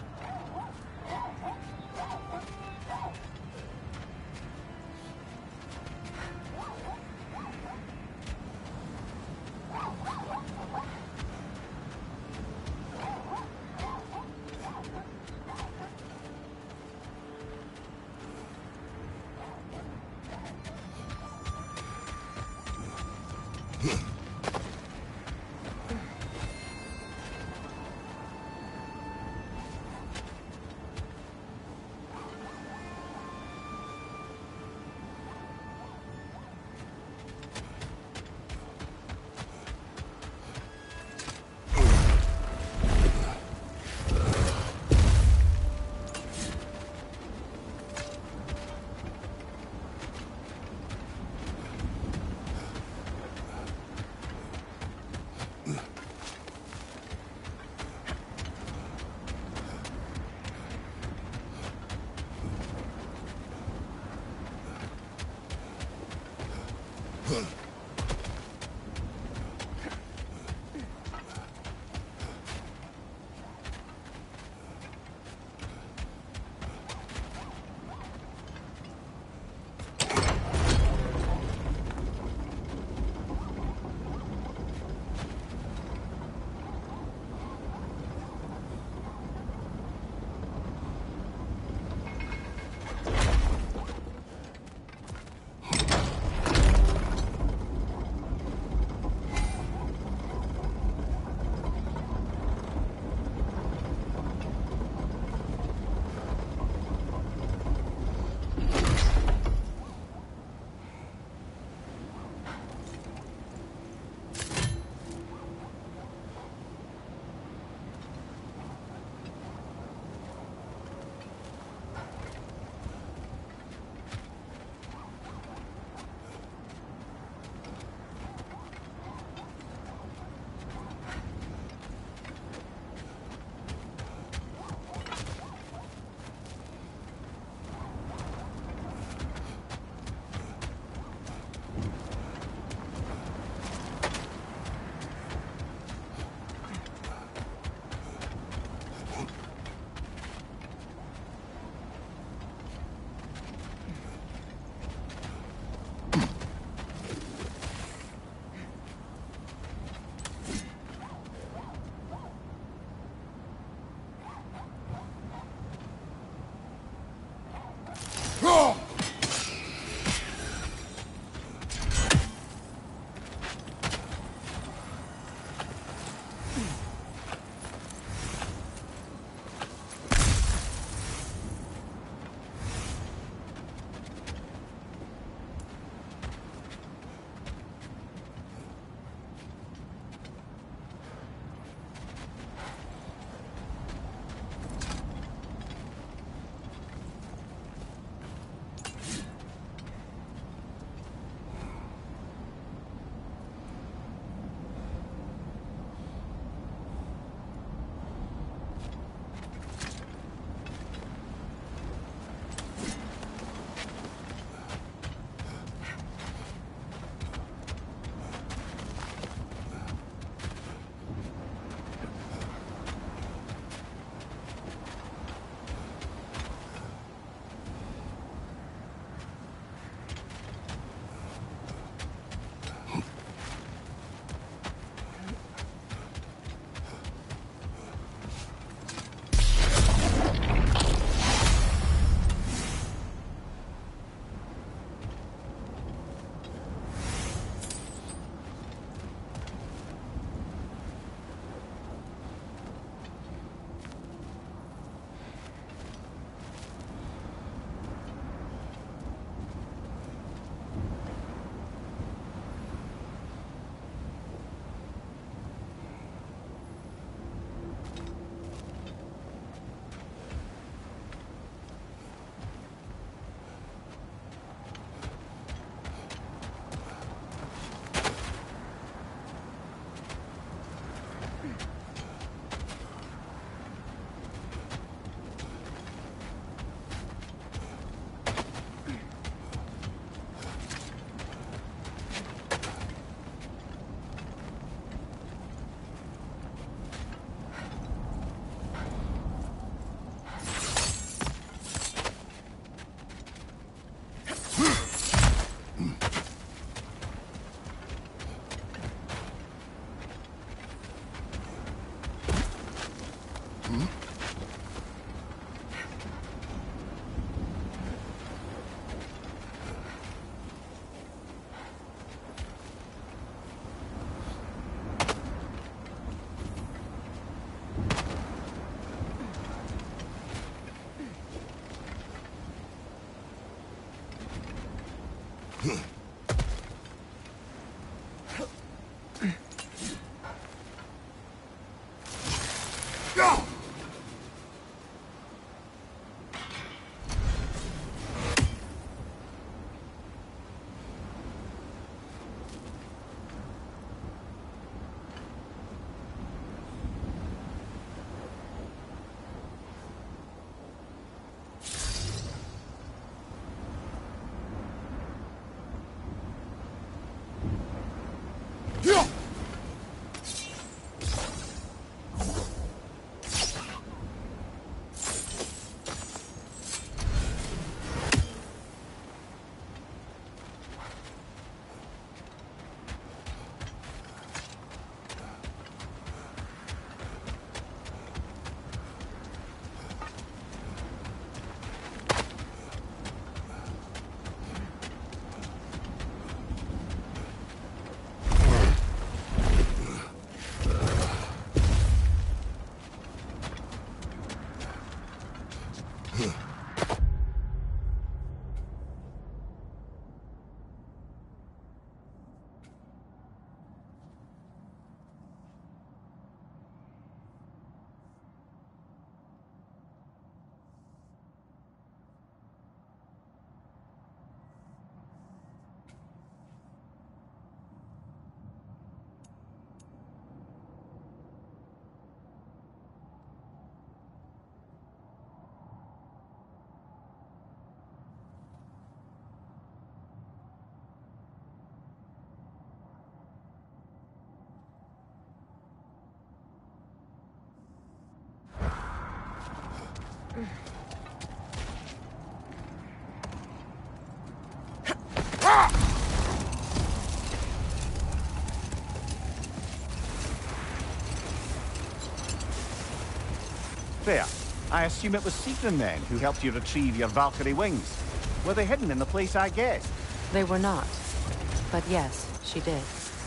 There. I assume it was Sigrun then who helped you retrieve your Valkyrie wings. Were they hidden in the place I guessed? They were not. But yes, she did.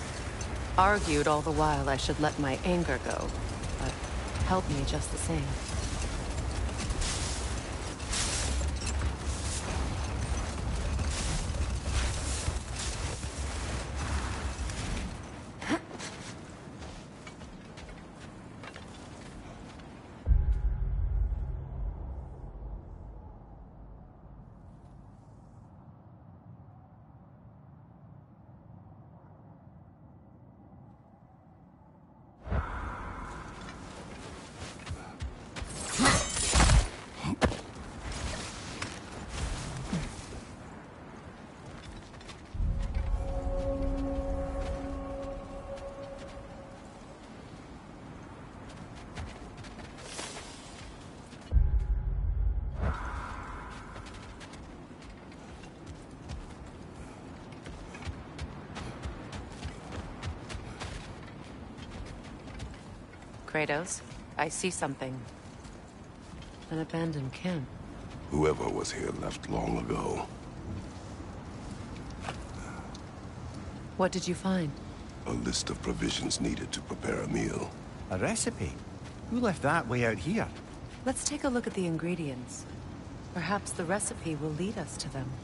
Argued all the while I should let my anger go, but helped me just the same. Kratos, I see something. An abandoned camp. Whoever was here left long ago. What did you find? A list of provisions needed to prepare a meal. A recipe? Who left that way out here? Let's take a look at the ingredients. Perhaps the recipe will lead us to them.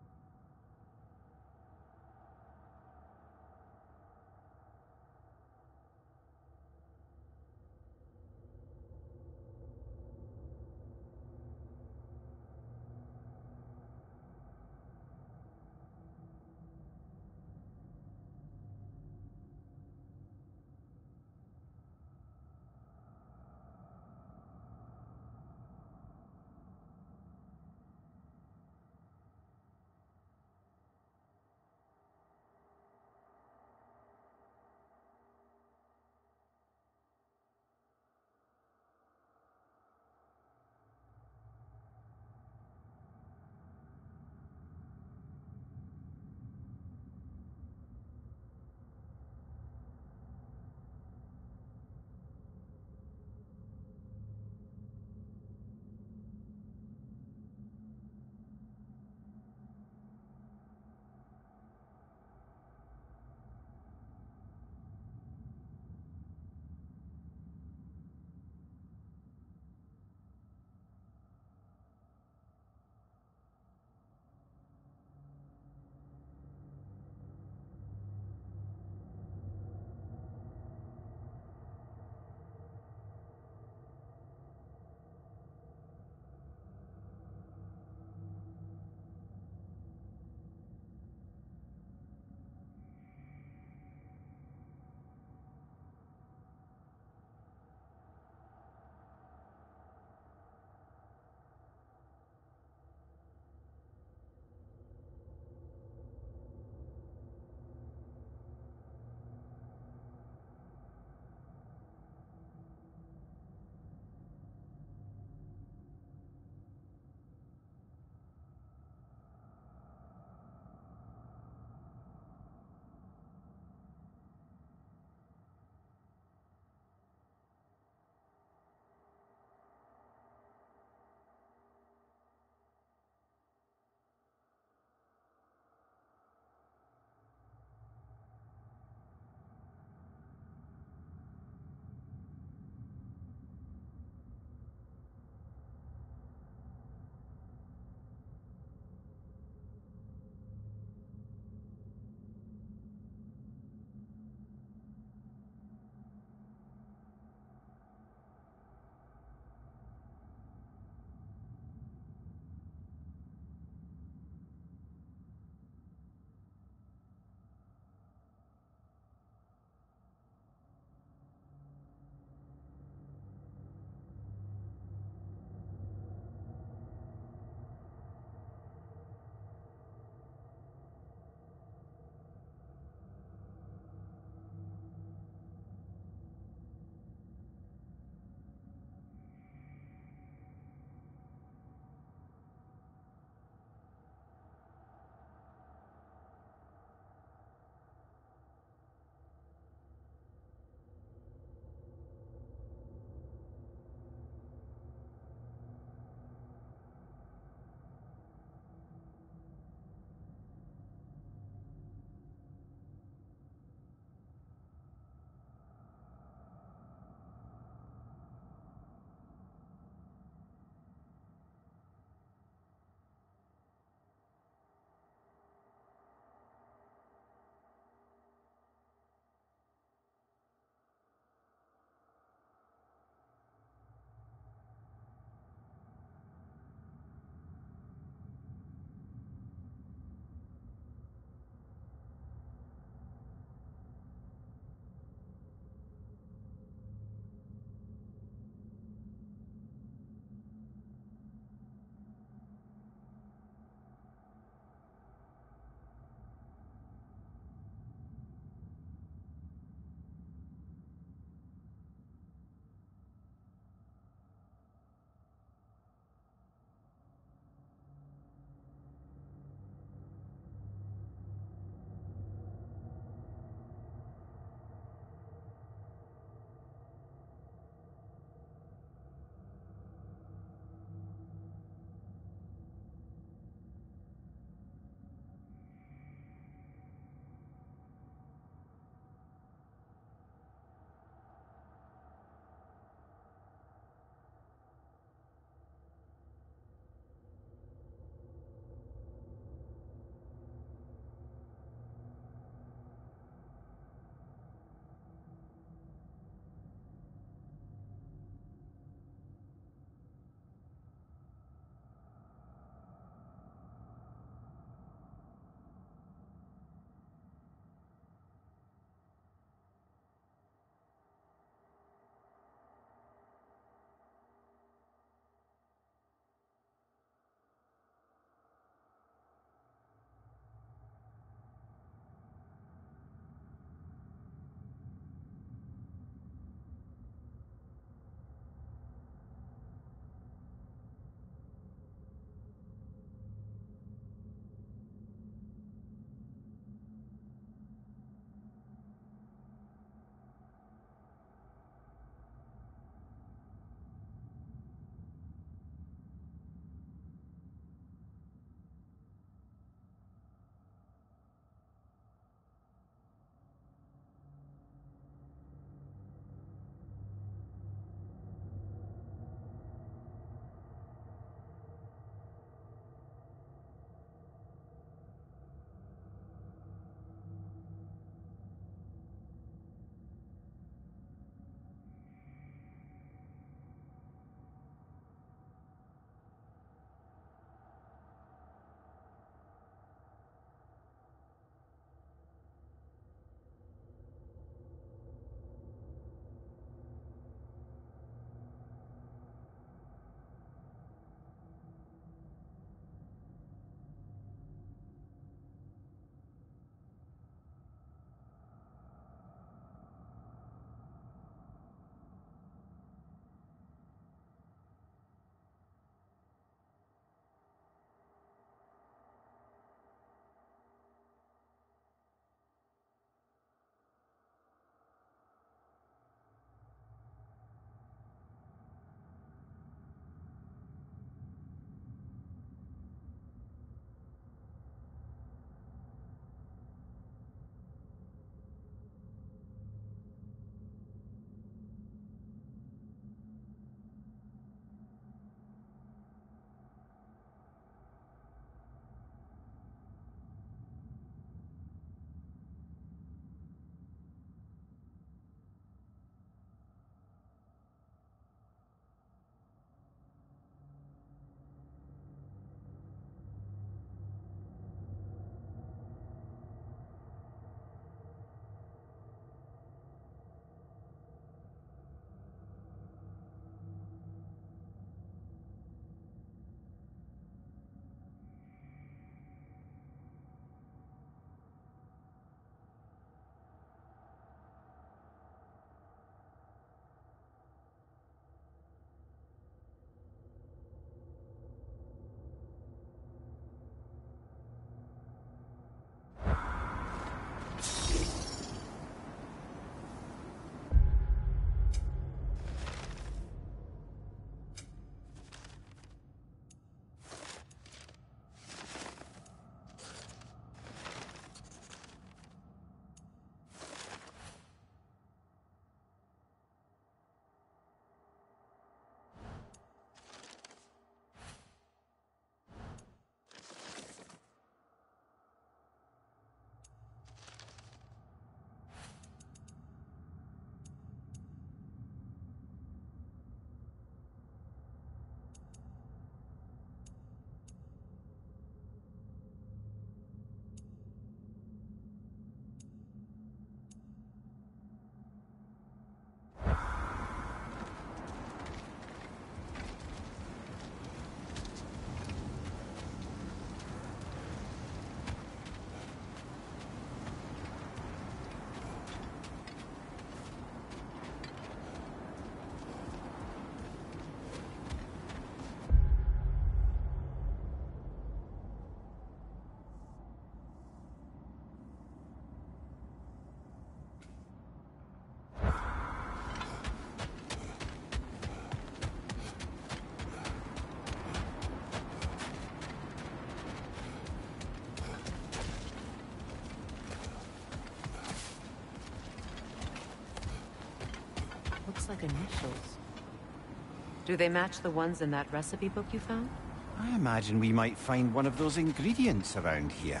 looks like initials. Do they match the ones in that recipe book you found? I imagine we might find one of those ingredients around here.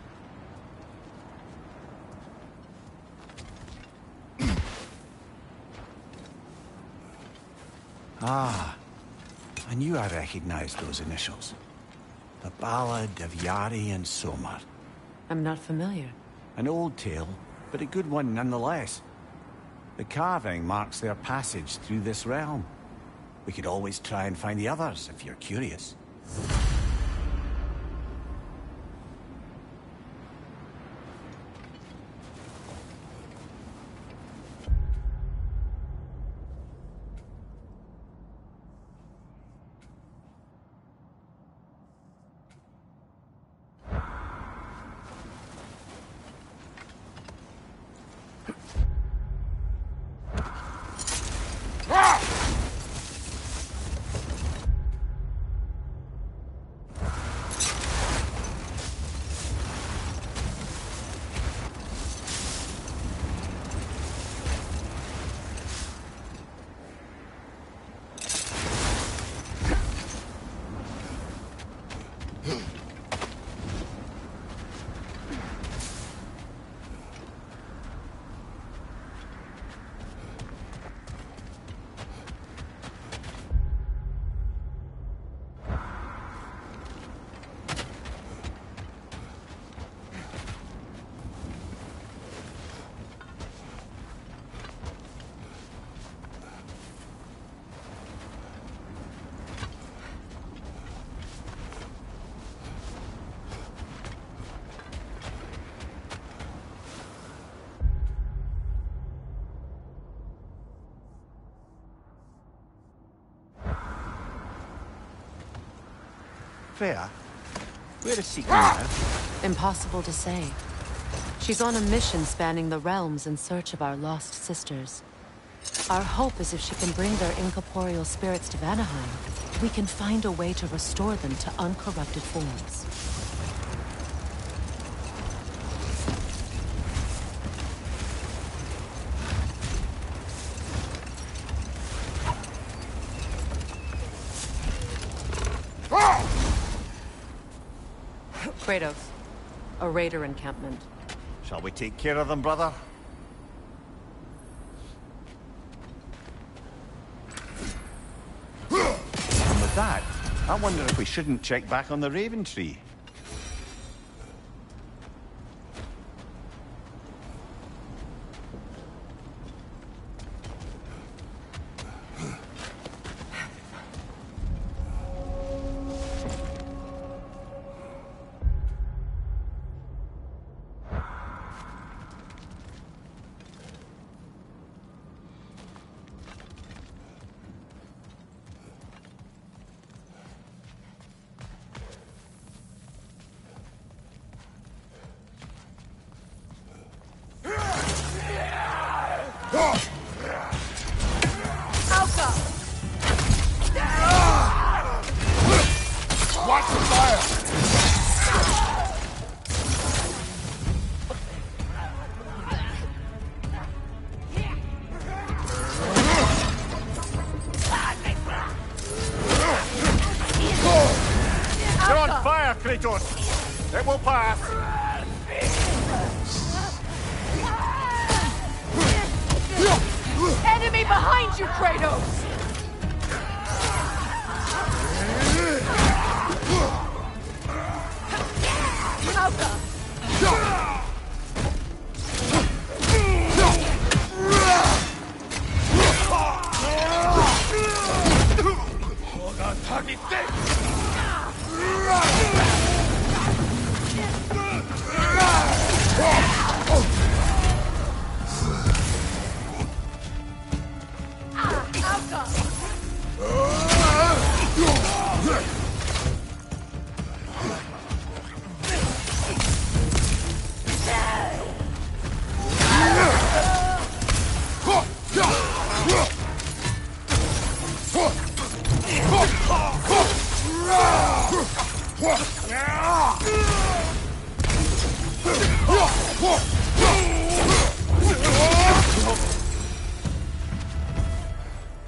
Ah, I knew I recognized those initials. The Ballad of Yari and Somar. I'm not familiar. An old tale, but a good one nonetheless. The carving marks their passage through this realm. We could always try and find the others, if you're curious. Freya, where is Seeker now? Impossible to say. She's on a mission spanning the realms in search of our lost sisters. Our hope is if she can bring their incorporeal spirits to Vanaheim, we can find a way to restore them to uncorrupted forms. Kratos, a raider encampment. Shall we take care of them, brother? And with that, I wonder if we shouldn't check back on the Raven Tree. Kratos! It will pass! Enemy behind you, Kratos!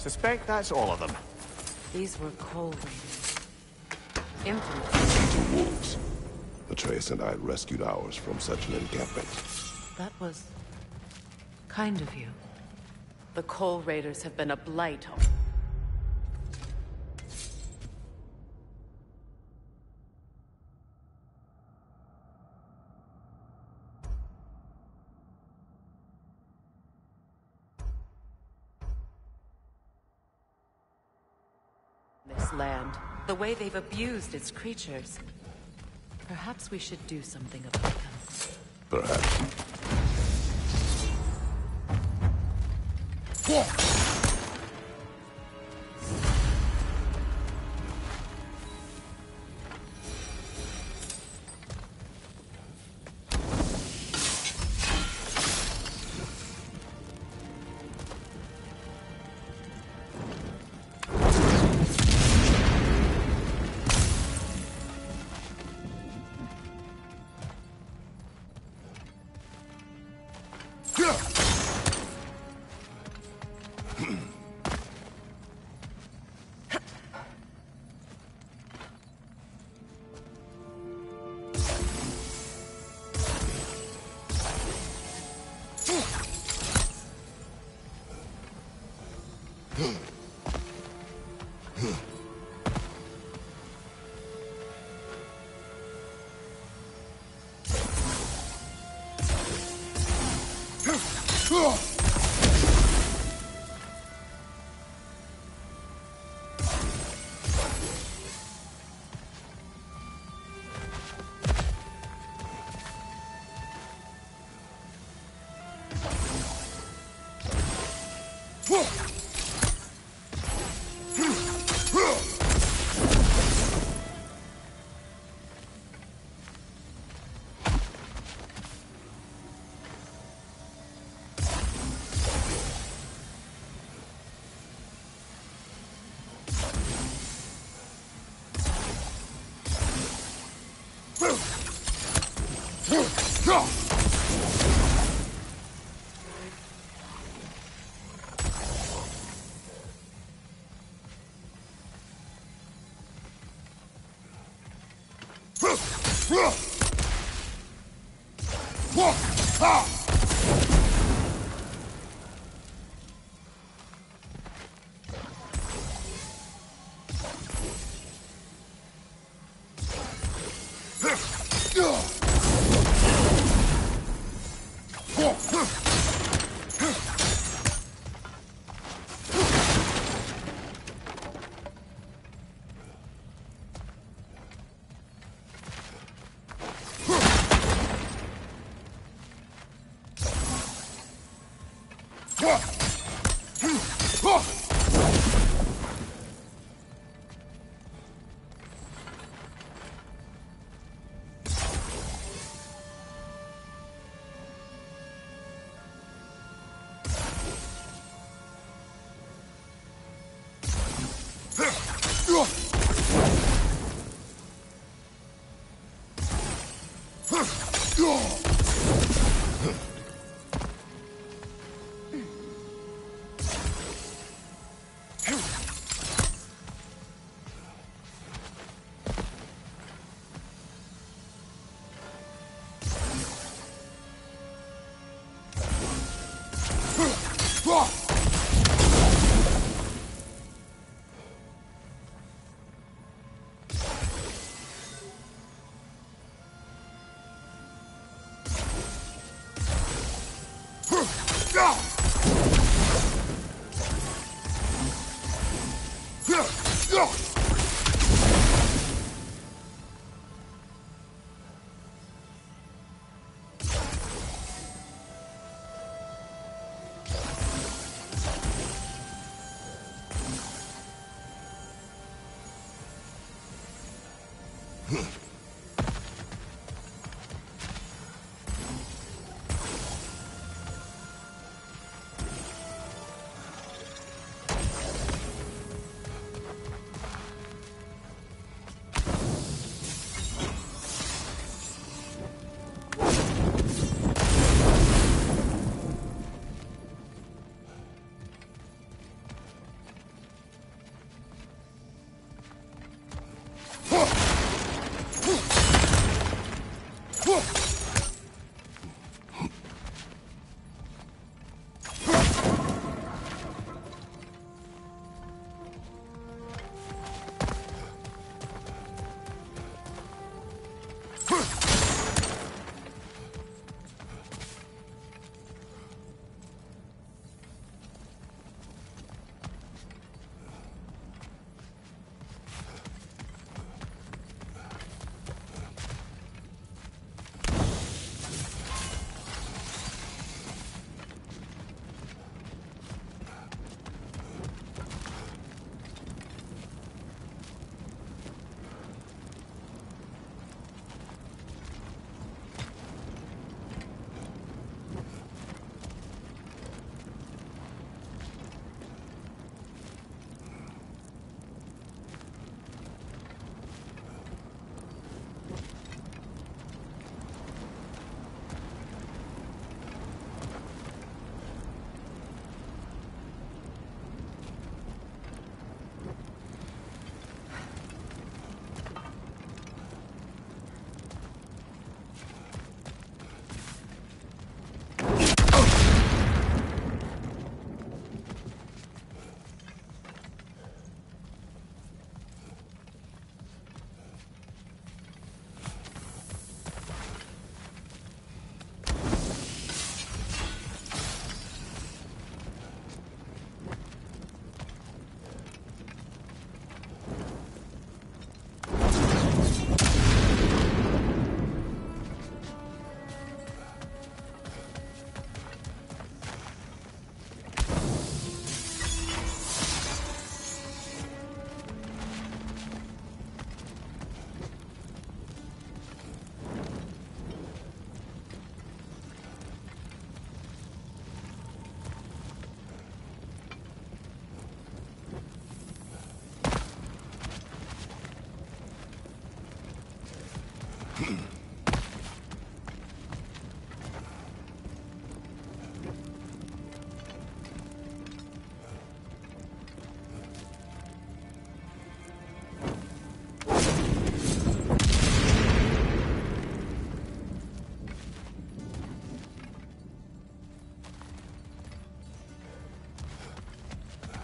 suspect that's all of them. These were Coal Raiders. Infamous. To wolves. Atreus and I rescued ours from such an encampment. That was kind of you. The Coal Raiders have been a blight on this land. The way they've abused its creatures. Perhaps we should do something about them. Perhaps.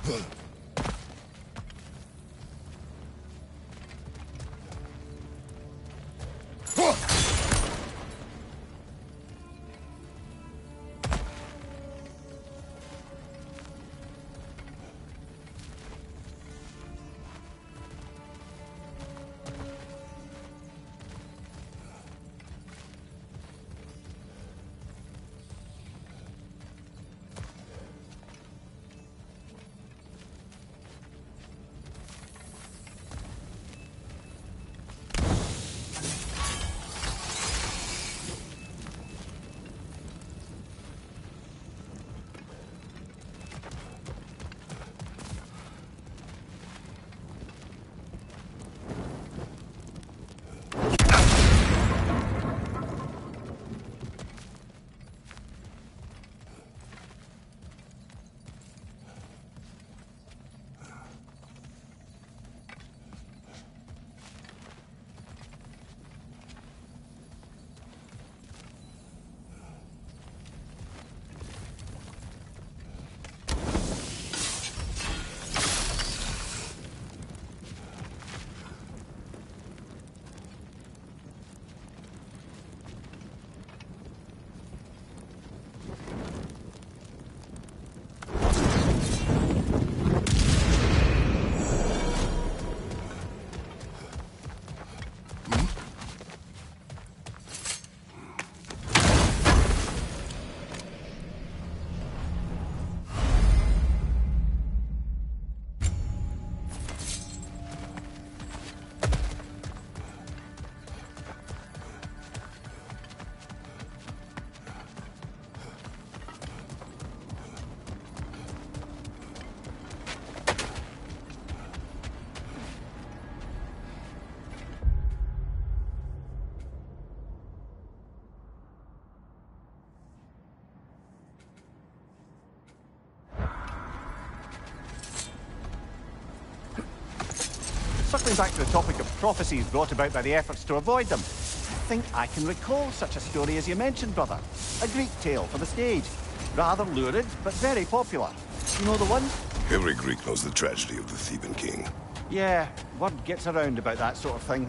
Circling back to the topic of prophecies brought about by the efforts to avoid them, I think I can recall such a story as you mentioned, brother. A Greek tale for the stage. Rather lurid, but very popular. You know the one? Every Greek knows the tragedy of the Theban king. Yeah, word gets around about that sort of thing.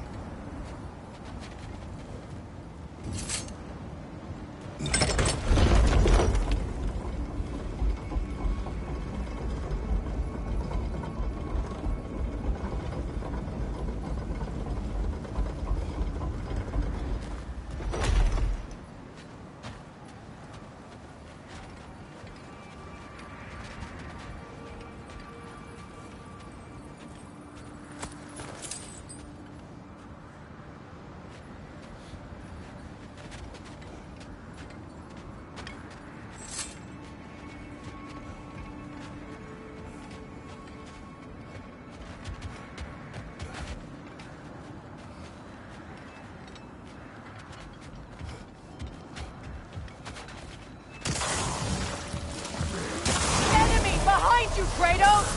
You, Kratos!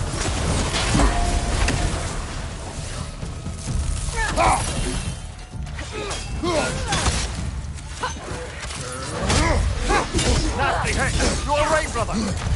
Nasty hit! You all right, brother?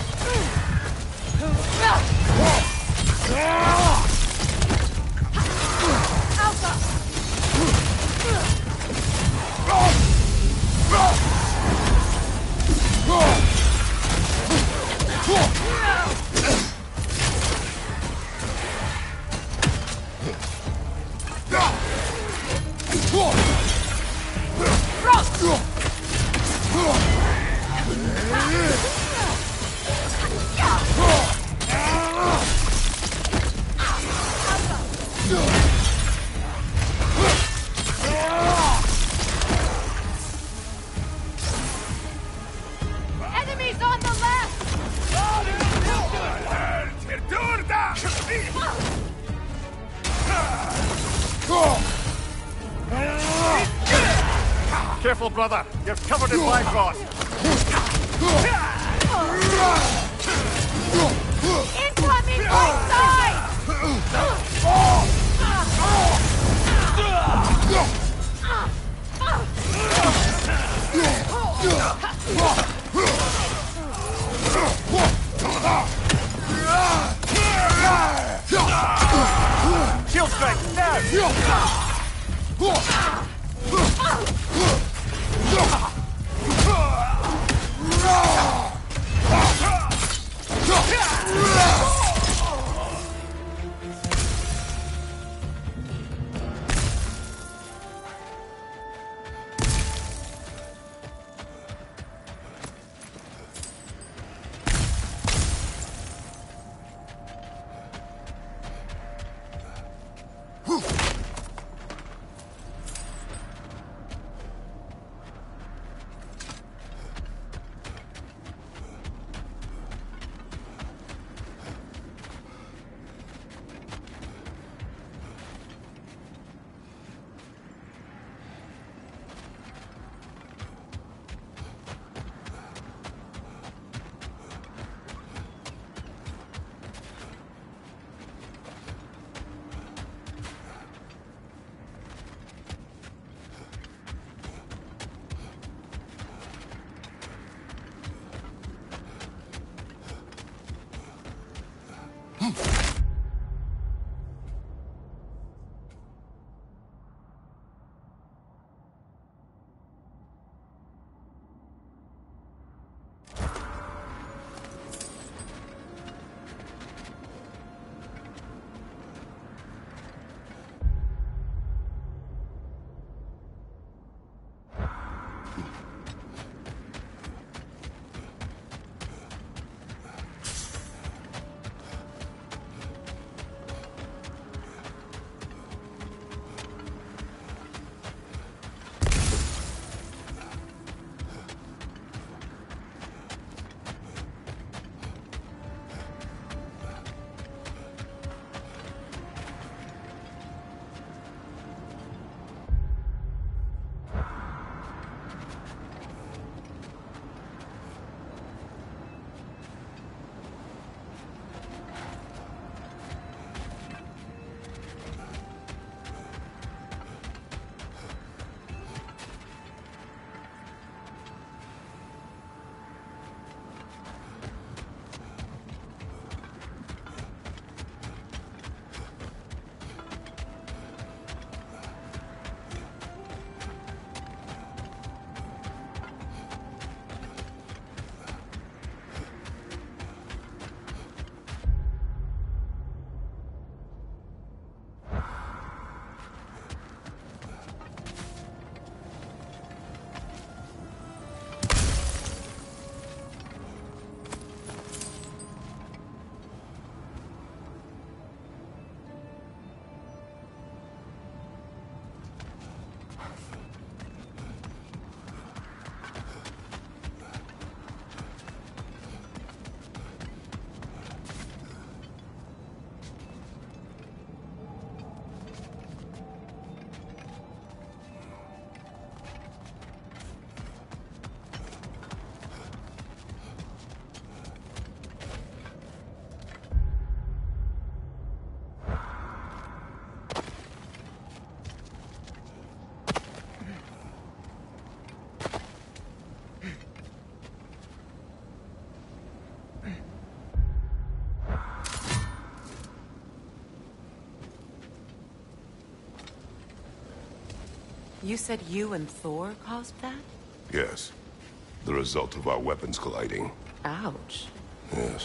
Enemies on the left! Careful, brother. You're covered in Bifrost. Incoming right side! strength, now! You said you and Thor caused that? Yes. The result of our weapons colliding. Ouch. Yes.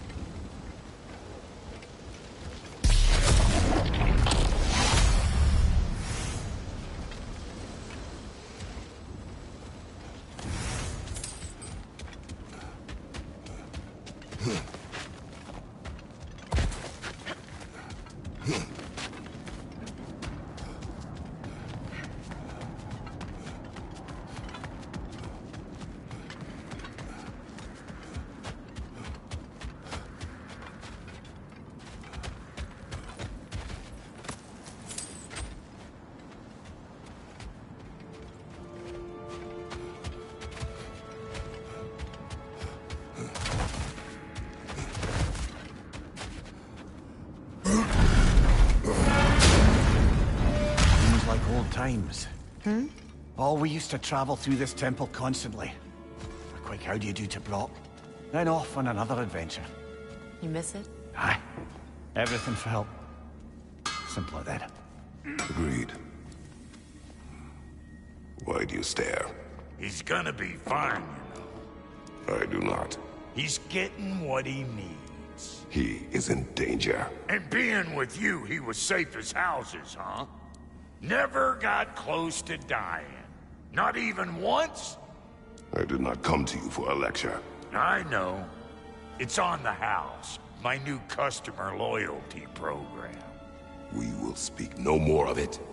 Times. Hmm? Oh, we used to travel through this temple constantly. A quick how do you do to Brock, then off on another adventure. You miss it? Aye. Everything for help. Simpler then. Agreed. Why do you stare? He's gonna be fine, you know. I do not. He's getting what he needs. He is in danger. And being with you, he was safe as houses, huh? Never got close to dying. Not even once? I did not come to you for a lecture. I know. It's on the house. My new customer loyalty program. We will speak no more of it.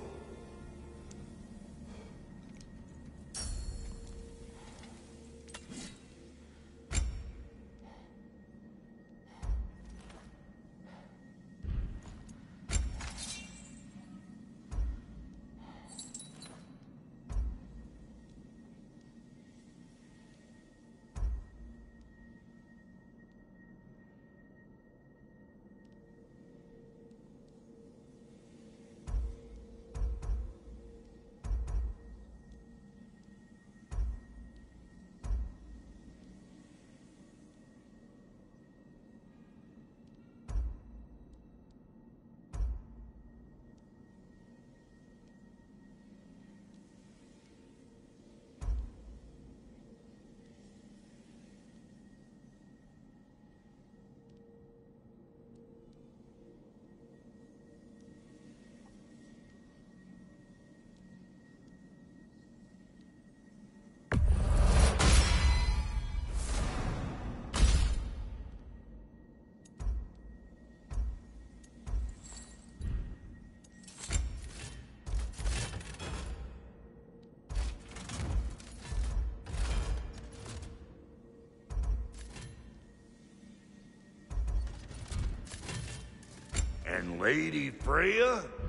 And Lady Freya?